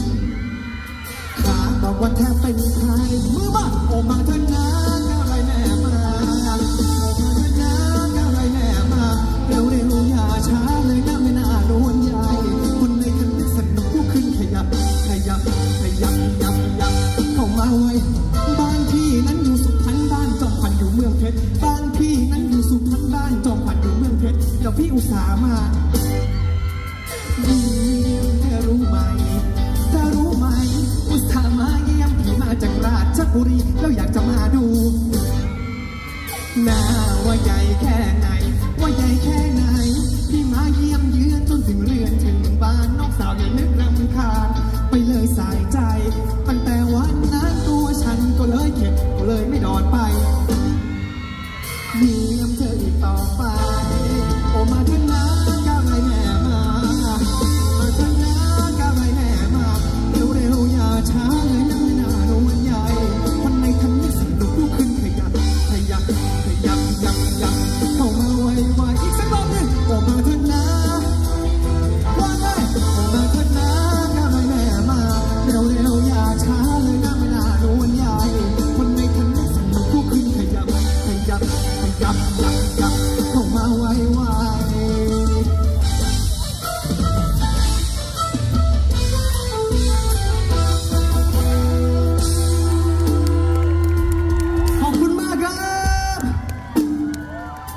ขาบอกว่าแทบเป็นใครมือบ้าโอมาเถอะนะอะไรแม่มาโอมาเถอะนะอะไรแม่มาเร็วเร็วอย่าช้าเลยนะไม่น่าโดนใหญ่คนในคันนี้สนุกลุกขึ้นขยับขยับขยับยับยับเข้ามาไวบ้านพี่นั้นอยู่สุพรรณบ้านจอมขวัญอยู่เมืองเพชรบ้านพี่นั้นอยู่สุพรรณบ้านจอมขวัญอยู่เมืองเพชรเดี๋ยวพี่อุตส่าห์มาเธอรู้ไหมเธอรู้ไหมอุตส่าห์มาเยี่ยมพี่มาจากราชบุรีแล้วอยากจะมาดูหน้าว่าใหญ่แค่ไหนว่าใหญ่แค่ไหนพี่มาเยี่ยมเยือนจนถึงเรือนถึงบ้านน้องสาวอย่านึกรำคาญไปเลยสายใจตั้งแต่วันนั้นตัวฉันก็เลยเข็ดก็เลยไม่ดอดไปเยี่ยมเธออีกต่อไปโอมาเถอะนะก้าวไรแม่มามาเถอะนะก้าวไรแม่มาเร็วเร็วอย่าช้าเลยนะไม่น่าโดนใหญ่คนในคันนี้สนุกลุกขึ้นขยับขยับขยับยับยับเข้ามาไวไวอีกสักรอบหนึ่งโอมาเถอะนะว่าไงโอมาเถอะนะก้าวไรแม่มาเร็วเร็วอย่าช้าเลยนะไม่น่าโดนใหญ่คนในคันนี้สนุกลุกขึ้นขยับขยับขยับยับยับเข้ามาไวไว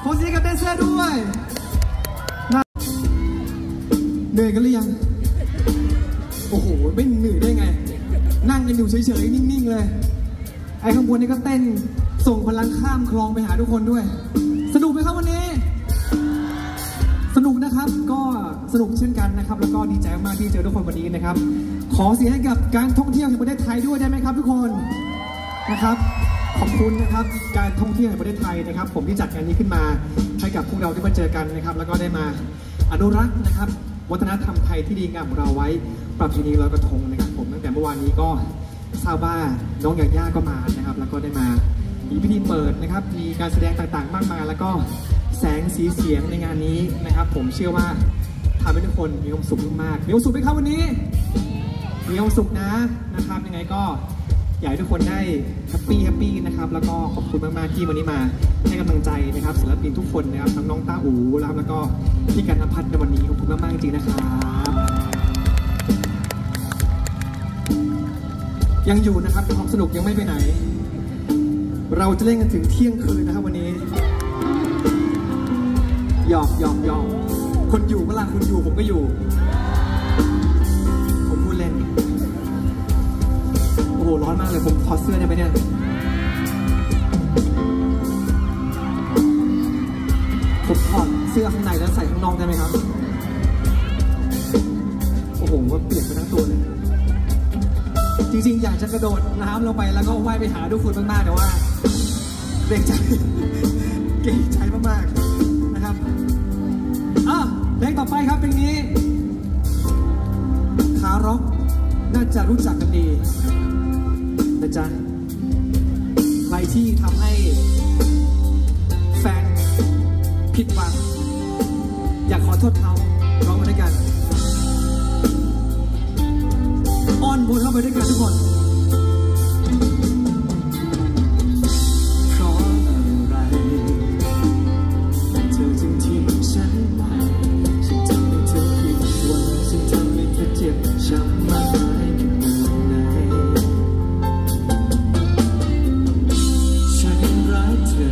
ขอเสียงกับแดนเซอร์ด้วยเหนื่อยกันหรือยังโอ้โหไม่เหนื่อยได้ไงนั่งกันอยู่เฉยๆนิ่งๆเลยไอ้ข้างบนนี่ก็เต้นส่งพลังข้ามคลองไปหาทุกคนด้วยสนุกไหมครับวันนี้สนุกนะครับก็สนุกเช่นกันนะครับแล้วก็ดีใจมากที่เจอทุกคนวันนี้นะครับขอเสียงให้กับการท่องเที่ยวแห่งประเทศไทยด้วยได้ไหมครับทุกคนนะครับขอบคุณนะครับการท่องเที่ยวแห่งประเทศไทยนะครับผมที่จัดงานนี้ขึ้นมาให้กับพวกเราได้มาเจอกันนะครับแล้วก็ได้มาอนุรักษ์นะครับวัฒนธรรมไทยที่ดีงามของเราไว้ประเพณีลอยกระทงนะครับผมตั้งแต่เมื่อวานนี้ก็ทราบว่าน้องยาย่าก็มานะครับแล้วก็ได้มามีพิธีเปิดนะครับมีการแสดงต่างๆมากมายแล้วก็แสงสีเสียงในงานนี้นะครับผมเชื่อว่าทำให้ทุกคนมีความสุขมากๆมีความสุขไหมครับวันนี้มีความสุขนะนะครับยังไงก็อยากให้ทุกคนได้แฮปปี้แฮปปี้นะครับแล้วก็ขอบคุณมากๆที่วันนี้มาให้กำลังใจนะครับศิลปินทุกคนนะครับทั้งน้องต้าอู๋นะครับแล้วก็พี่กันณภัทรในวันนี้ขอบคุณมากๆจริงๆนะครับยังอยู่นะครับความสนุกยังไม่ไปไหนเราจะเล่นกันถึงเที่ยงคืนนะครับวันนี้หยอกหยอกหยอกคนอยู่เวลาคุณอยู่ผมก็อยู่ผมพูดเล่นโอ้โหร้อนมากเลยผมถอดเสื้อได้ไหมเนี่ยผมถอดเสื้อข้างในแล้วใส่ข้างนอกได้ไหมครับโอ้โหว่าเปียกไปทั้งตัวเลยจริงๆอยากจะกระโดดน้ำลงไปแล้วก็ว่ายไปหาทุกคนมากๆแต่ว่าเกรงใจเกรงใจมากๆนะครับอ่ะเพลงต่อไปครับเพลงนี้ขาร็อกน่าจะรู้จักกันดีนะจ๊ะใครที่ทำให้แฟนผิดหวังอยากขอโทษเขาร้องมาด้วยกันอ้อนบนเข้าไปด้วยกันทุกคนเพราะอะไรเธอจึงทิ้งฉันไปฉันทำให้เธอผิดหวังฉันทำให้เธอเจ็บช้ำมากมายแค่ไหนฉันรักเธอ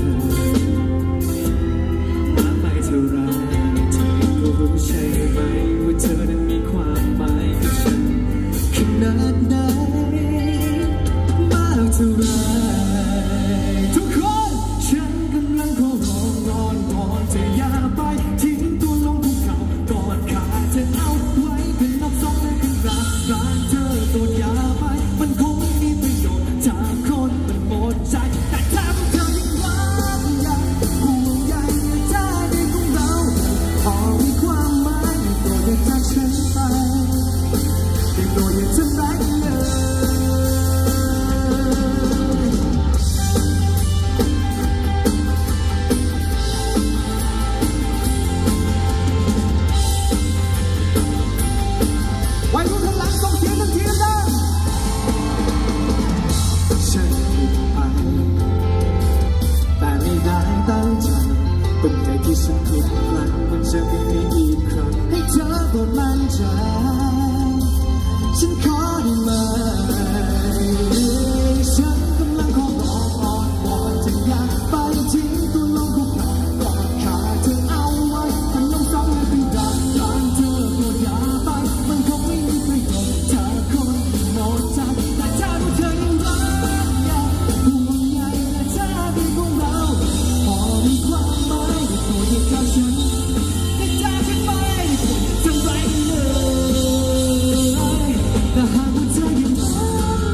รักไม่เท่าไรเธอก็รู้ใช่ไหมว่าเธอนั้นมีความหมายกับฉันขนาดไหนมากเท่าไรทุกคนฉันกำลังขอร้องร้อนวอนเธออย่าไปทิ้งตัวลงภูเขากอดขาเธอเอาไว้เป็นนับสองและกันรักรักเธอตัวอย่าไปมันคงมีประโยชน์จากคนมันหมดใจแต่ถ้าพวกเธอยังรักยังห่วงใยในใจของเราพอมีความหมายโปรดอย่าจากฉันไปได้โปรดอย่าทำร้ายกันเลยวัยรุ่นข้างหลังส่งเสียงทันทีดังๆฉันผิดไปแต่ไม่ได้ตั้งใจเป็นแค่ที่ฉันผิดพลั้งมันจะไม่มีอีกครั้งให้เธอโปรดมั่นใจฉันขอได้ไหมฉันกำลังขอร้องอ้อนวอนเธออย่าไปทิ้งตัวลงภูเขากอดขาเธอเอาไว้มันลงซ้ำและเป็นรักรักเธอโปรดอย่าไปมันคงไม่มีประโยชน์จากคนหมดใจแต่ถ้าพวกเธอยังรักยังห่วงใยและท่าทีของเราพอมีความหมายได้โปรดอย่าจากฉันได้จากฉันไปได้โปรดอย่าทำร้ายกันเลยแต่หากว่าเธอยังรัก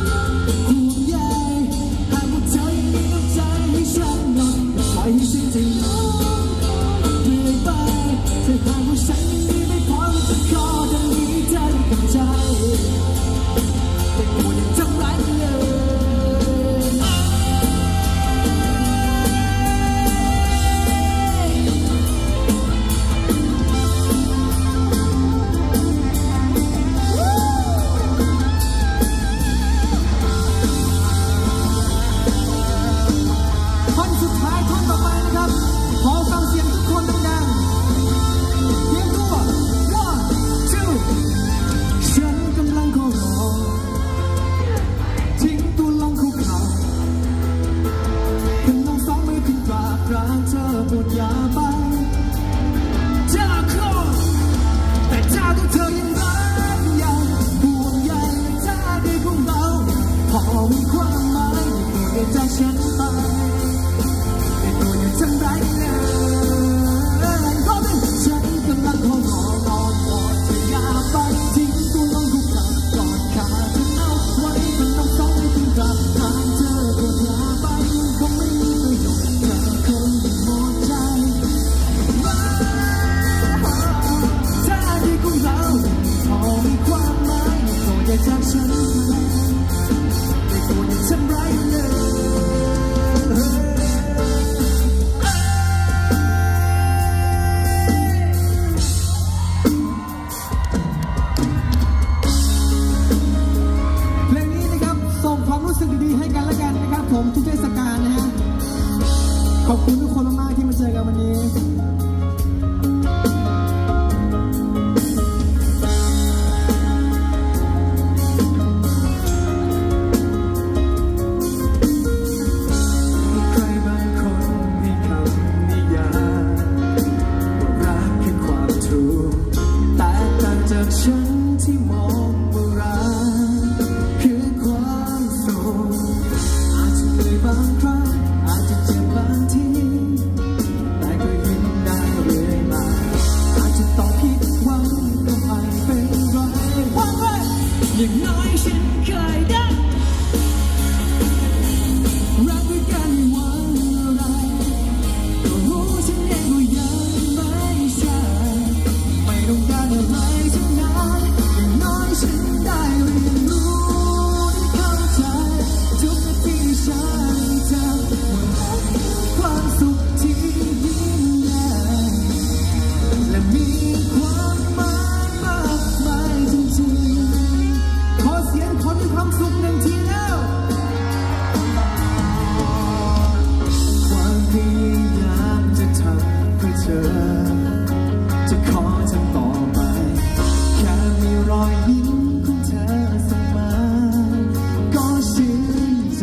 โปรดอย่าไปจากคนแต่ถ้าตัวเธอยังรักยังห่วงใยและท่าทีของเราพอมีความหมายในตัวใจฉันไปในตัวอย่าทำร้ายเลยก็เป็นฉันกำลังขอรอรอรอเธออย่าไปทิ้งตัวลงคุกเข่ากอดขาเธอเอาไว้มันต้องต้องให้ถึงตราหากเธอโปรดอย่าไปคงไม่มีประโยชน์เธอคงไม่หมดใจท่าทีของเราพอมีความหมายในตัวอย่าจากฉันไปในตัวอย่าทำร้ายเลยผมทุกเทศกาลนะฮะขอบคุณทุกคนมากๆที่มาเจอกันวันนี้มีใครบางคนมีคำนิยามว่ารักคือความถูกแต่ต่างจากฉันที่มองว่ารักคือความสุขบางครั้งอาจจะเจ็บบางทีแต่ก็ยิ้มได้เรื่อยมาอาจจะต้องผิดหวังก็ไม่เป็นไรวันแรกอย่างน้อยฉันเคยได้รักด้วยกันไม่หวังอะไรก็รู้ฉันเองว่ายังไม่ใช่ไม่ต้องการอะไรทั้งนั้นอย่างน้อยฉันได้เรียนรู้ได้เข้าใจทุกนาทีที่ฉันความสุขที่ยิ่งใหญ่และมีความหมายมากมายจริงๆขอเสียงคนมีความสุขหนึ่งทีแล้วความพยายามจะทำเพื่อเธอจะขอทำต่อไปแค่มีรอยยิ้มของเธอส่งมาก็ชื่นใจ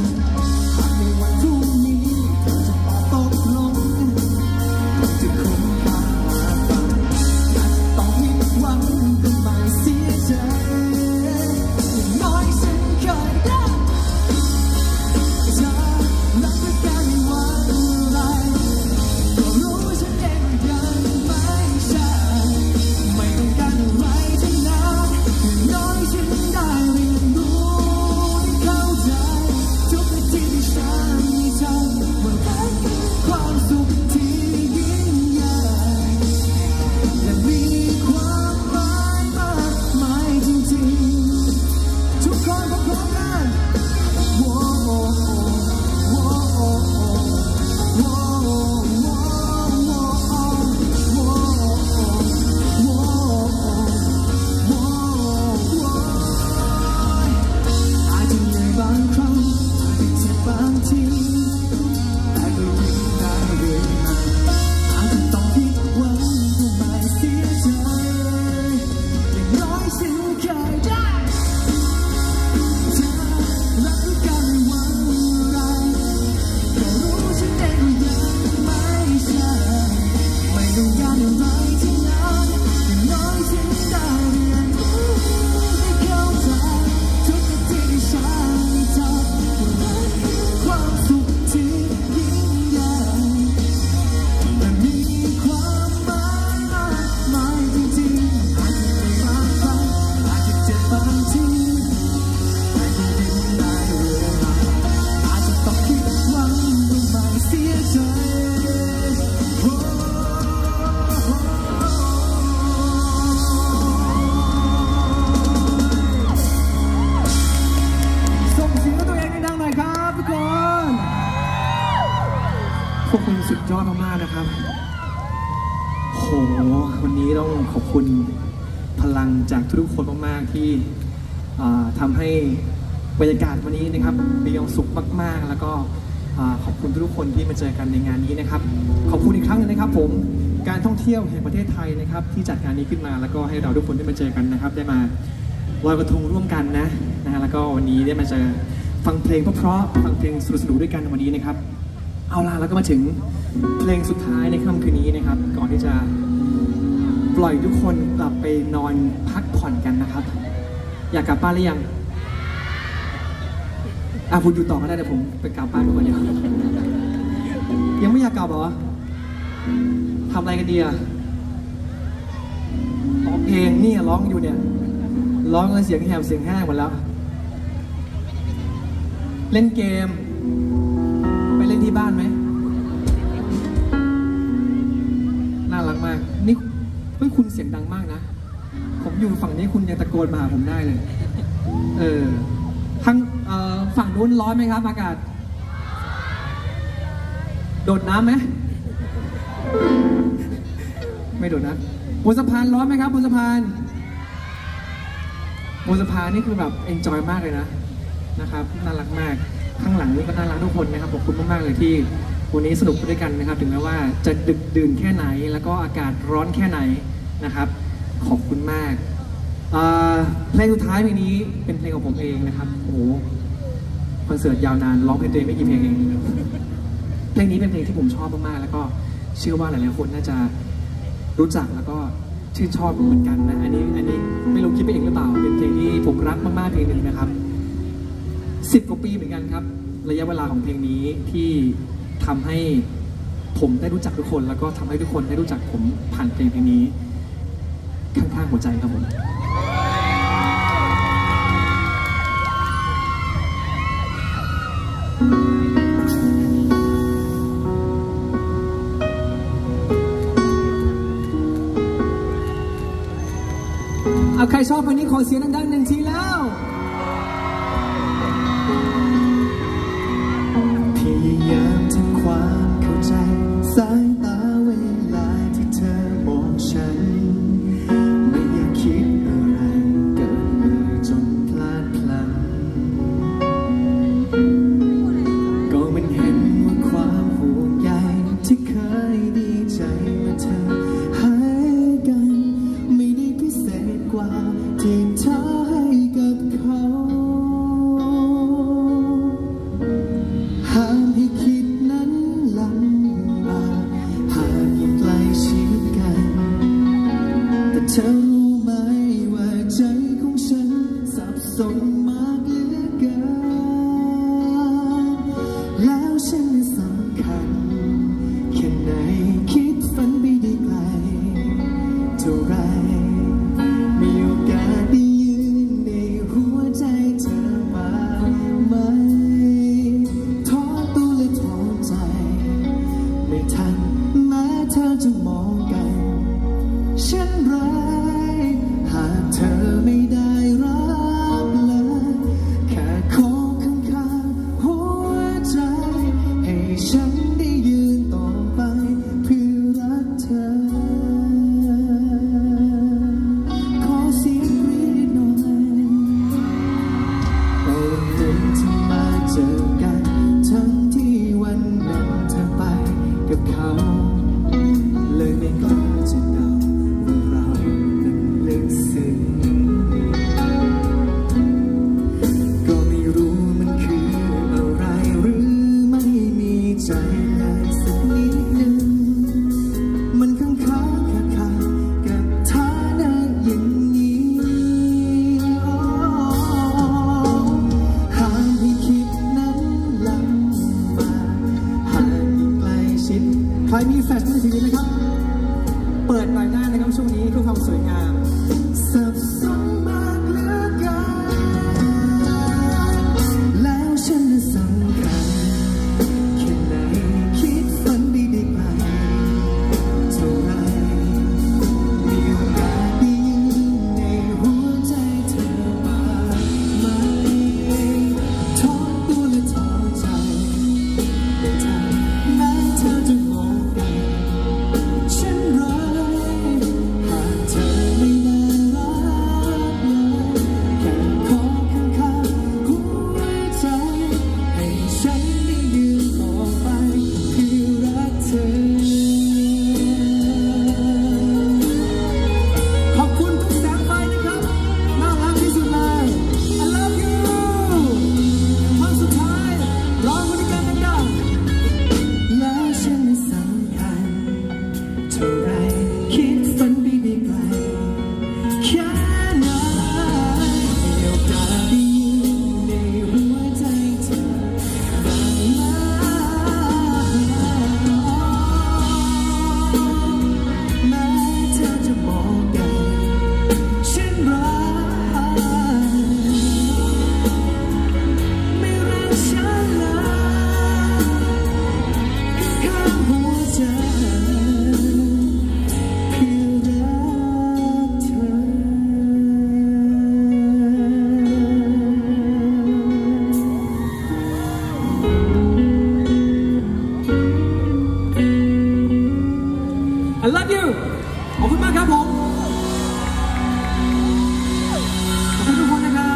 พวกคุณสุดยอดมากๆนะครับโหวันนี้ต้องขอบคุณพลังจากทุกคนมากๆที่ทำให้บรรยากาศวันนี้นะครับมีความสุขมากๆแล้วก็ขอบคุณทุกคนที่มาเจอกันในงานนี้นะครับขอบคุณอีกครั้งนึงนะครับผมการท่องเที่ยวแห่งประเทศไทยนะครับที่จัดงานนี้ขึ้นมาแล้วก็ให้เราทุกคนได้มาเจอกันนะครับได้มาลอยกระทงร่วมกันนะนะฮะแล้วก็วันนี้ได้มาเจอฟังเพลงเพราะๆฟังเพลงสนุกๆด้วยกันวันนี้นะครับเอาล่ะแล้วก็มาถึงเพลงสุดท้ายในค่ำคืนนี้นะครับก่อนที่จะปล่อยทุกคนกลับไปนอนพักผ่อนกันนะครับอยากกลับบ้านหรือยังอ่ะพูดอยู่ต่อก็ได้เดี๋ยวผมไปกลับบ้านก่อนเดี๋ยวยังไม่อยากกลับเหรอทำอะไรกันดีอะร้องเพลงนี่ร้องอยู่เนี่ยร้องกันเสียงแหบเสียงแห้งหมดแล้วเล่นเกมไปเล่นที่บ้านไหมน่ารักมากนี่เฮ้ยคุณเสียงดังมากนะผมอยู่ฝั่งนี้คุณยังตะโกนมาหาผมได้เลยเออทางฝั่งนู้นร้อนไหมครับอากาศโดดน้ำไหมไม่โดดนะบนสะพานร้อนไหมครับบนสะพานบนสะพานนี่คือแบบเอนจอยมากเลยนะนะครับน่ารักมากข้างหลังนี่ก็น่ารักทุกคนนะครับขอบคุณมากๆเลยที่วันนี้สนุกไปด้วยกันนะครับถึงแม้ว่าจะดึกดื่นแค่ไหนแล้วก็อากาศร้อนแค่ไหนนะครับขอบคุณมากเพลงสุดท้ายเพลงนี้เป็นเพลงของผมเองนะครับโอ้โหคอนเสิร์ตยาวนานร้องเพลงตัวเองไม่กี่เพลงเองเพลงนี้เป็นเพลงที่ผมชอบมากๆแล้วก็เชื่อว่าหลายๆคนน่าจะรู้จักแล้วก็ชื่นชอบเหมือนกันนะอันนี้อันนี้ไม่รู้คิดไปเองหรือเปล่าเป็นเพลงที่ผมรักมากๆเพลงหนึ่งนะครับสิบกว่าปีเหมือนกันครับระยะเวลาของเพลงนี้ที่ทำให้ผมได้รู้จักทุกคนแล้วก็ทำให้ทุกคนได้รู้จักผมผ่านเพลงเพลงนี้ข้างๆหัวใจครับผมเอาใครชอบเพลงนี้ขอเสียงดังๆหนึ่งทีแล้วพยายามทำความเข้าใจสายตาเวลาที่เธอมองฉันไม่อยากคิดอะไรเกินเลยจนพลาดพลั้งก็มันเห็นว่าความห่วงใยที่เคยดีใจเมื่อเธอหายกันไม่ได้พิเศษกว่าที่เธอให้กับเขาห้ามให้คิดนั้นลำบากหากยังใกล้ชิดกันแต่เธอรู้ไหมว่าใจของฉันสับสนมากเหลือเกินแล้วฉันสำคัญแค่ไหนคิดฝันไปได้ไกลเท่าไรมีโอกาสได้ยืนในหัวใจเธอมาไหมท้อตัวและท้อใจไม่ทันแม้เธอจะมองกันเช่นไรหากเธอไม่ได้รับเลยแค่ขอข้างๆหัวใจให้ฉันได้ยืนต่อไปเพื่อรักเธอขอเสียงกรี๊ดหน่อยตอนนั้นที่มาเจอกันทั้งที่วันนั้นเธอไปกับเขาเลยไม่กล้าจะเดาว่าเรานั้นลึกซึ้งก็ไม่รู้มันคืออะไรหรือไม่มีใจเลยสักนิดหนึ่งมันค้างคาคากับฐานะอย่างนี้หากให้คิดนั้นลำบากหากยิ่งใกล้ชิดใครมีแฟลชมือถือนะครับเปิดหน่อยหน้านะครับช่วงนี้เพื่อความสวยงามสับสนมากเหลือเกินแล้วฉันสำคัญแค่ไหนคิดฝันไปได้ไกลเท่าไรมีโอกาสได้ยืนในหัวใจเธอมาไหมท้อตัวและท้อใจไม่ทันแม้เธอจะมองกันเช่นไรหากเธอไม่ได้รัก I love you ขอบคุณมากครับผมขอบคุณทุกคนนะครับ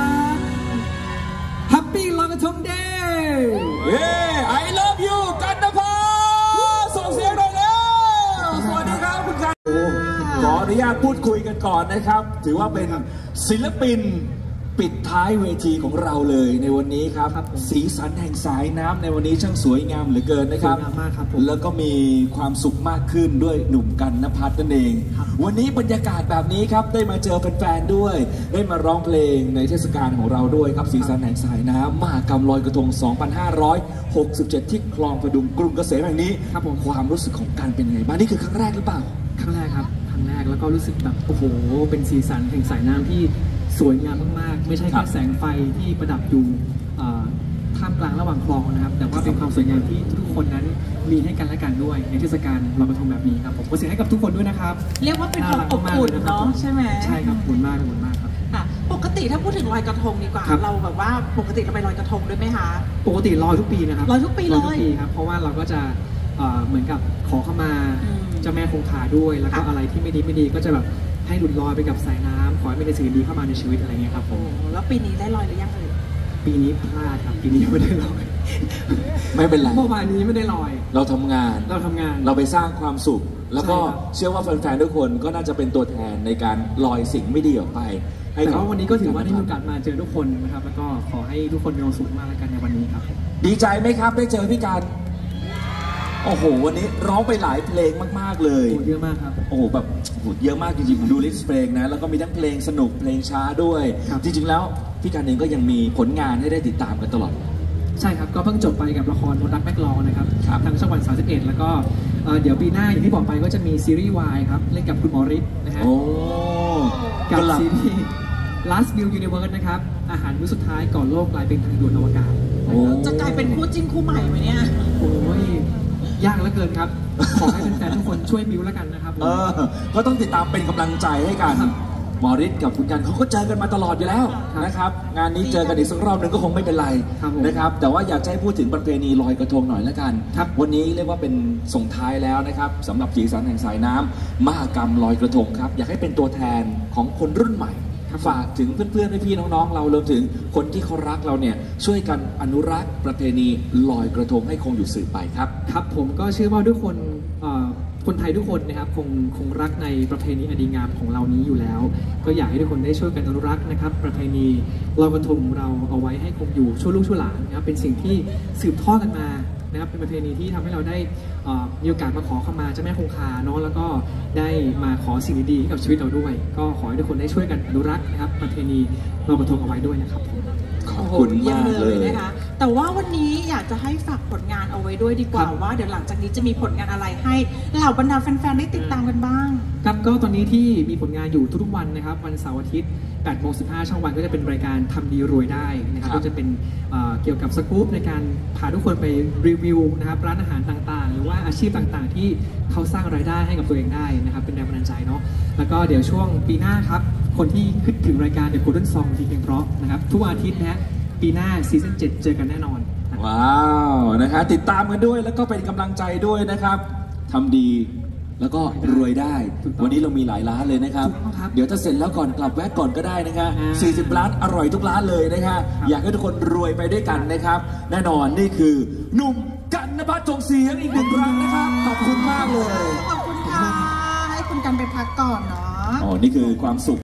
Happy ลอยกระทง Day เย้ I love you กันนภาส่งเสียงหน่อยแล้วสวัสดีครับคุณกันขออนุญาตพูดคุยกันก่อนนะครับถือว่าเป็นศิลปินปิดท้ายเวทีของเราเลยในวันนี้ครับสีสันแห่งสายน้ำในวันนี้ช่างสวยงามเหลือเกินนะครับแล้วก็มีความสุขมากขึ้นด้วยหนุ่มกันนภัทรนั่นเองวันนี้บรรยากาศแบบนี้ครับได้มาเจอแฟนๆด้วยได้มาร้องเพลงในเทศกาลของเราด้วยครับสีสันแห่งสายน้ำมหกรรมลอยกระทง สองพันห้าร้อยหกสิบเจ็ด ที่คลองประดุงกรุงเกษมแห่งนี้ครับผมความรู้สึกของการเป็นไงบ้างนี่คือครั้งแรกหรือเปล่าครั้งแรกครับครั้งแรกแล้วก็รู้สึกแบบโอ้โหเป็นสีสันแห่งสายน้ำที่สวยงามมากๆไม่ใช่แค่แสงไฟที่ประดับอยู่ท่ามกลางระหว่างคลองนะครับแต่ว่าเป็นความสวยงามที่ทุกคนนั้นมีให้กันและกันด้วยในเทศกาลลอยกระทงแบบนี้ครับผมขอเสียงให้กับทุกคนด้วยนะครับเรียกว่าเป็นความอบอุ่นเนาะใช่ไหมใช่ครับอบอุ่นมากอบอุ่นมากครับปกติถ้าพูดถึงลอยกระทงดีกว่าเราแบบว่าปกติเราไปลอยกระทงด้วยไหมคะปกติลอยทุกปีนะครับลอยทุกปีเลยลอยทุกปีครับเพราะว่าเราก็จะเหมือนกับขอเข้ามาเจ้าแม่คงคาด้วยแล้วก็อะไรที่ไม่ดีไม่ดีก็จะแบบให้หลุดลอยไปกับสายน้ำขอให้มีสิ่งดีเข้ามาในชีวิตอะไรเงี้ยครับผมแล้วปีนี้ได้ลอยหรือยังเอ่ยปีนี้พลาดครับปีนี้ไม่ได้ลอยไม่เป็นไรเมื่อวานนี้ไม่ได้ลอยเราทำงานเราทำงานเราไปสร้างความสุขแล้วก็เชื่อว่าแฟนๆทุกคนก็น่าจะเป็นตัวแทนในการลอยสิ่งไม่ดีออกไปแต่ว่าวันนี้ก็ถือว่าได้มีโอกาสมาเจอทุกคนนะครับแล้วก็ขอให้ทุกคนมีความสุขมากแล้วกันในวันนี้ครับดีใจไหมครับได้เจอพี่การโอ้โหวันนี้ร้องไปหลายเพลงมากๆเลยเยอะมากครับโอ้โหแบบเยอะมากจริงๆผมดูลิสต์เพลงนะแล้วก็มีทั้งเพลงสนุกเพลงช้าด้วยจริงๆแล้วพี่การเองก็ยังมีผลงานให้ได้ติดตามกันตลอดใช่ครับก็เพิ่งจบไปกับละครมนต์รักแบ็คลองนะครับทางช่องวันสามสิบเอ็ดแล้วก็เดี๋ยวปีหน้าอย่างที่บอกไปก็จะมีซีรีส์วายครับเล่นกับคุณหมอฤทธิ์นะฮะกับซีรีส์ Last View Universe นะครับอาหารมื้อสุดท้ายก่อนโลกกลายเป็นทางด่วนอวกาศจะกลายเป็นคู่จิ้นคู่ใหม่ไหมเนี่ยโอ้ยยากเหลือเกินครับขอให้แฟนๆทุกคนช่วยบิวแล้วกันนะครับเออก็ต้องติดตามเป็นกำลังใจให้กันหมอฤทธิ์กับคุณกันเขาก็เจอกันมาตลอดอยู่แล้วนะครับงานนี้เจอกันอีกสักรอบหนึ่งก็คงไม่เป็นไรนะครับแต่ว่าอยากให้พูดถึงประเพณีลอยกระทงหน่อยแล้วกันวันนี้เรียกว่าเป็นส่งท้ายแล้วนะครับสำหรับสีสันแห่งสายน้ำมหกรรมลอยกระทงครับอยากให้เป็นตัวแทนของคนรุ่นใหม่ฝากถึงเพื่อนๆพี่ๆน้องๆเรารวมถึงคนที่เขารักเราเนี่ยช่วยกันอนุรักษ์ประเพณีลอยกระทงให้คงอยู่สืบไปครับครับผมก็เชื่อว่าทุกคนคนไทยทุกคนนะครับคงคงรักในประเพณีอันดีงามของเรานี้อยู่แล้วก็อยากให้ทุกคนได้ช่วยกันอนุรักษ์นะครับประเพณีลอยกระทงเราเอาไว้ให้คงอยู่ชั่วลูกชั่วหลานนะครับเป็นสิ่งที่สืบทอดกันมานะครับเป็นประเพณีที่ทำให้เราได้มีโอกาสมาขอเข้ามาเจ้าแม่คงคาเนาะแล้วก็ได้มาขอสิ่งดีๆให้กับชีวิตเราด้วยก็ขอให้ทุกคนได้ช่วยกันอนุรักษ์นะครับประเพณีลอยกระทงเอาไว้ด้วยนะครับขอบคุณมากเลยนะคะแต่ว่าวันนี้อยากจะให้ฝากผลงานเอาไว้ด้วยดีกว่าว่าเดี๋ยวหลังจากนี้จะมีผลงานอะไรให้เหล่าบรรดาแฟนๆได้ติดตามกันบ้างครับก็ตอนนี้ที่มีผลงานอยู่ทุกๆวันนะครับวันเสาร์อาทิตย์แปดโมงสิบห้าช่องวันก็จะเป็นรายการทำดีรวยได้นะครับก็จะเป็นเกี่ยวกับสกู๊ปในการพาทุกคนไปรีวิวนะครับร้านอาหารต่างๆหรือว่าอาชีพต่างๆที่เขาสร้างรายได้ให้กับตัวเองได้นะครับเป็นแรงบันดาลใจเนาะแล้วก็เดี๋ยวช่วงปีหน้าครับคนที่คิดถึงรายการ The Golden Song ที่เพลงเพราะนะครับทุกอาทิตย์นะปีหน้าซีซั่นเจ็ดเจอกันแน่นอนว้าวนะครับติดตามกันด้วยแล้วก็เป็นกำลังใจด้วยนะครับทำดีแล้วก็รวยได้วันนี้เรามีหลายร้านเลยนะครับเดี๋ยวถ้าเสร็จแล้วก่อนกลับแวะก่อนก็ได้นะครับสี่สิบร้านอร่อยทุกร้านเลยนะครับอยากให้ทุกคนรวยไปด้วยกันนะครับแน่นอนนี่คือหนุ่มกันนภัทร ส่งเสียงอีกหนึ่งครั้งนะครับขอบคุณมากเลยขอบคุณค่ะให้คุณกันไปพักก่อนเนาะอ๋อนี่คือความสุข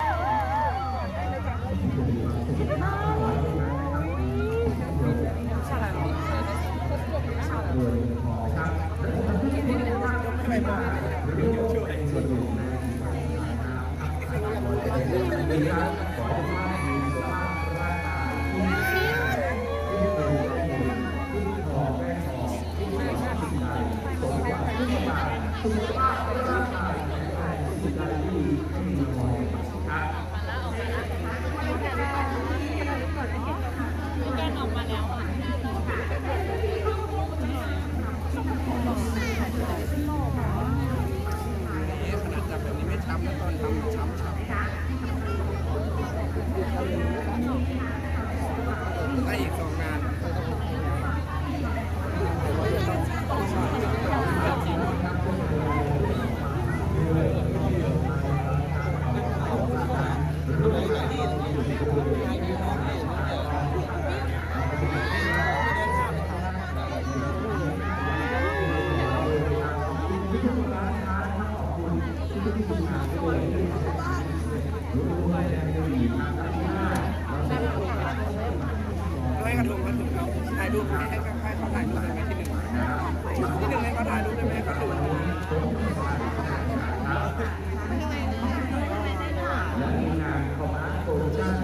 ให้กระทงกระทงถ่ายรูปให้ให้ให้เขาถ่ายรูปให้ที่หนึ่งที่หนึ่งให้เขาถ่ายรูปได้ไหมเขาถือและมีงานของอาร์ตโปรดักชั่น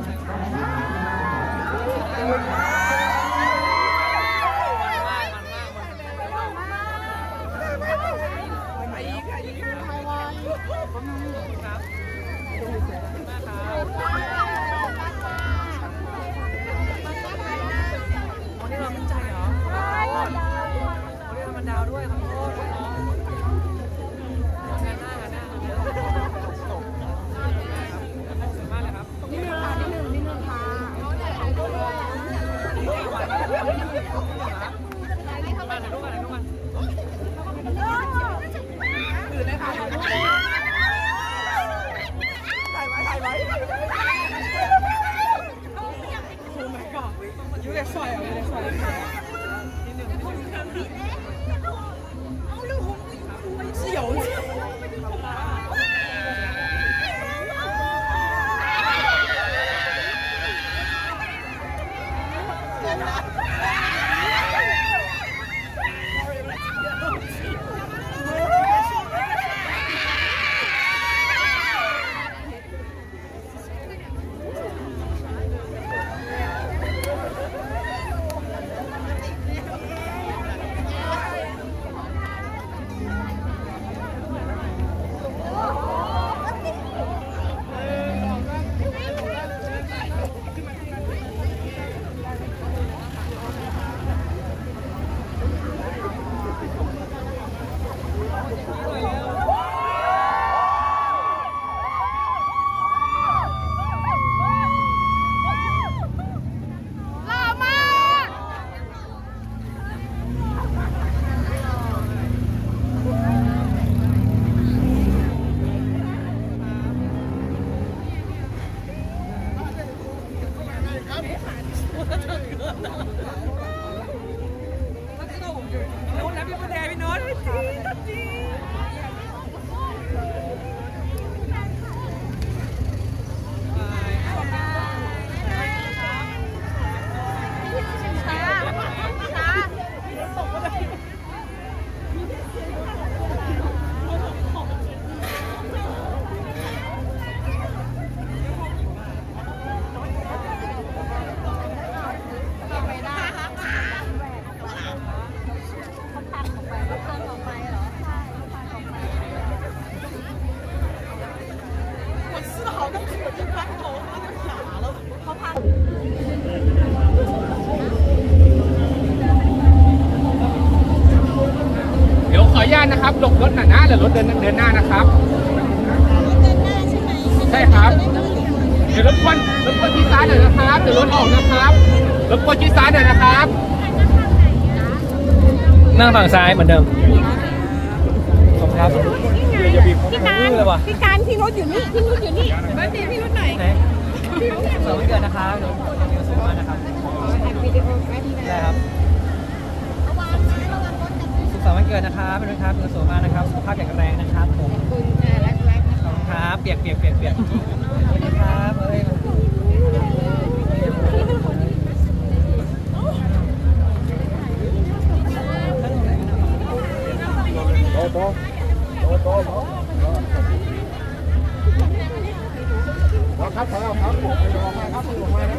นะครับหลบรถหน้าหน้าหรือรถเดินเดินหน้านะครับใช่ครับเดี๋ยวรบกวนรบกวนชี้ซ้ายหน่อยนะครับเดี๋ยวรถออกนะครับรบกวนชี้ซ้ายหน่อยนะครับนั่งฝั่งซ้ายเหมือนเดิมขอบคุณครับพี่การพี่การพี่รถอยู่นี่พี่รถอยู่นี่บ้านเดียพี่รถไหนสวัสดีนะครับสวัสดีนะครับได้ครับสุขสันต์วันเกิดนะครับเป็นวันครับเงินสดมานะครับสุขภาพแข็งแรงนะครับผมคุณรักรักนะครับเปียกเปียกเปียกเปียกสวัสดีครับเอ้ยโตโตโตโตครับครับครับผมไปลองมาครับลองมานะ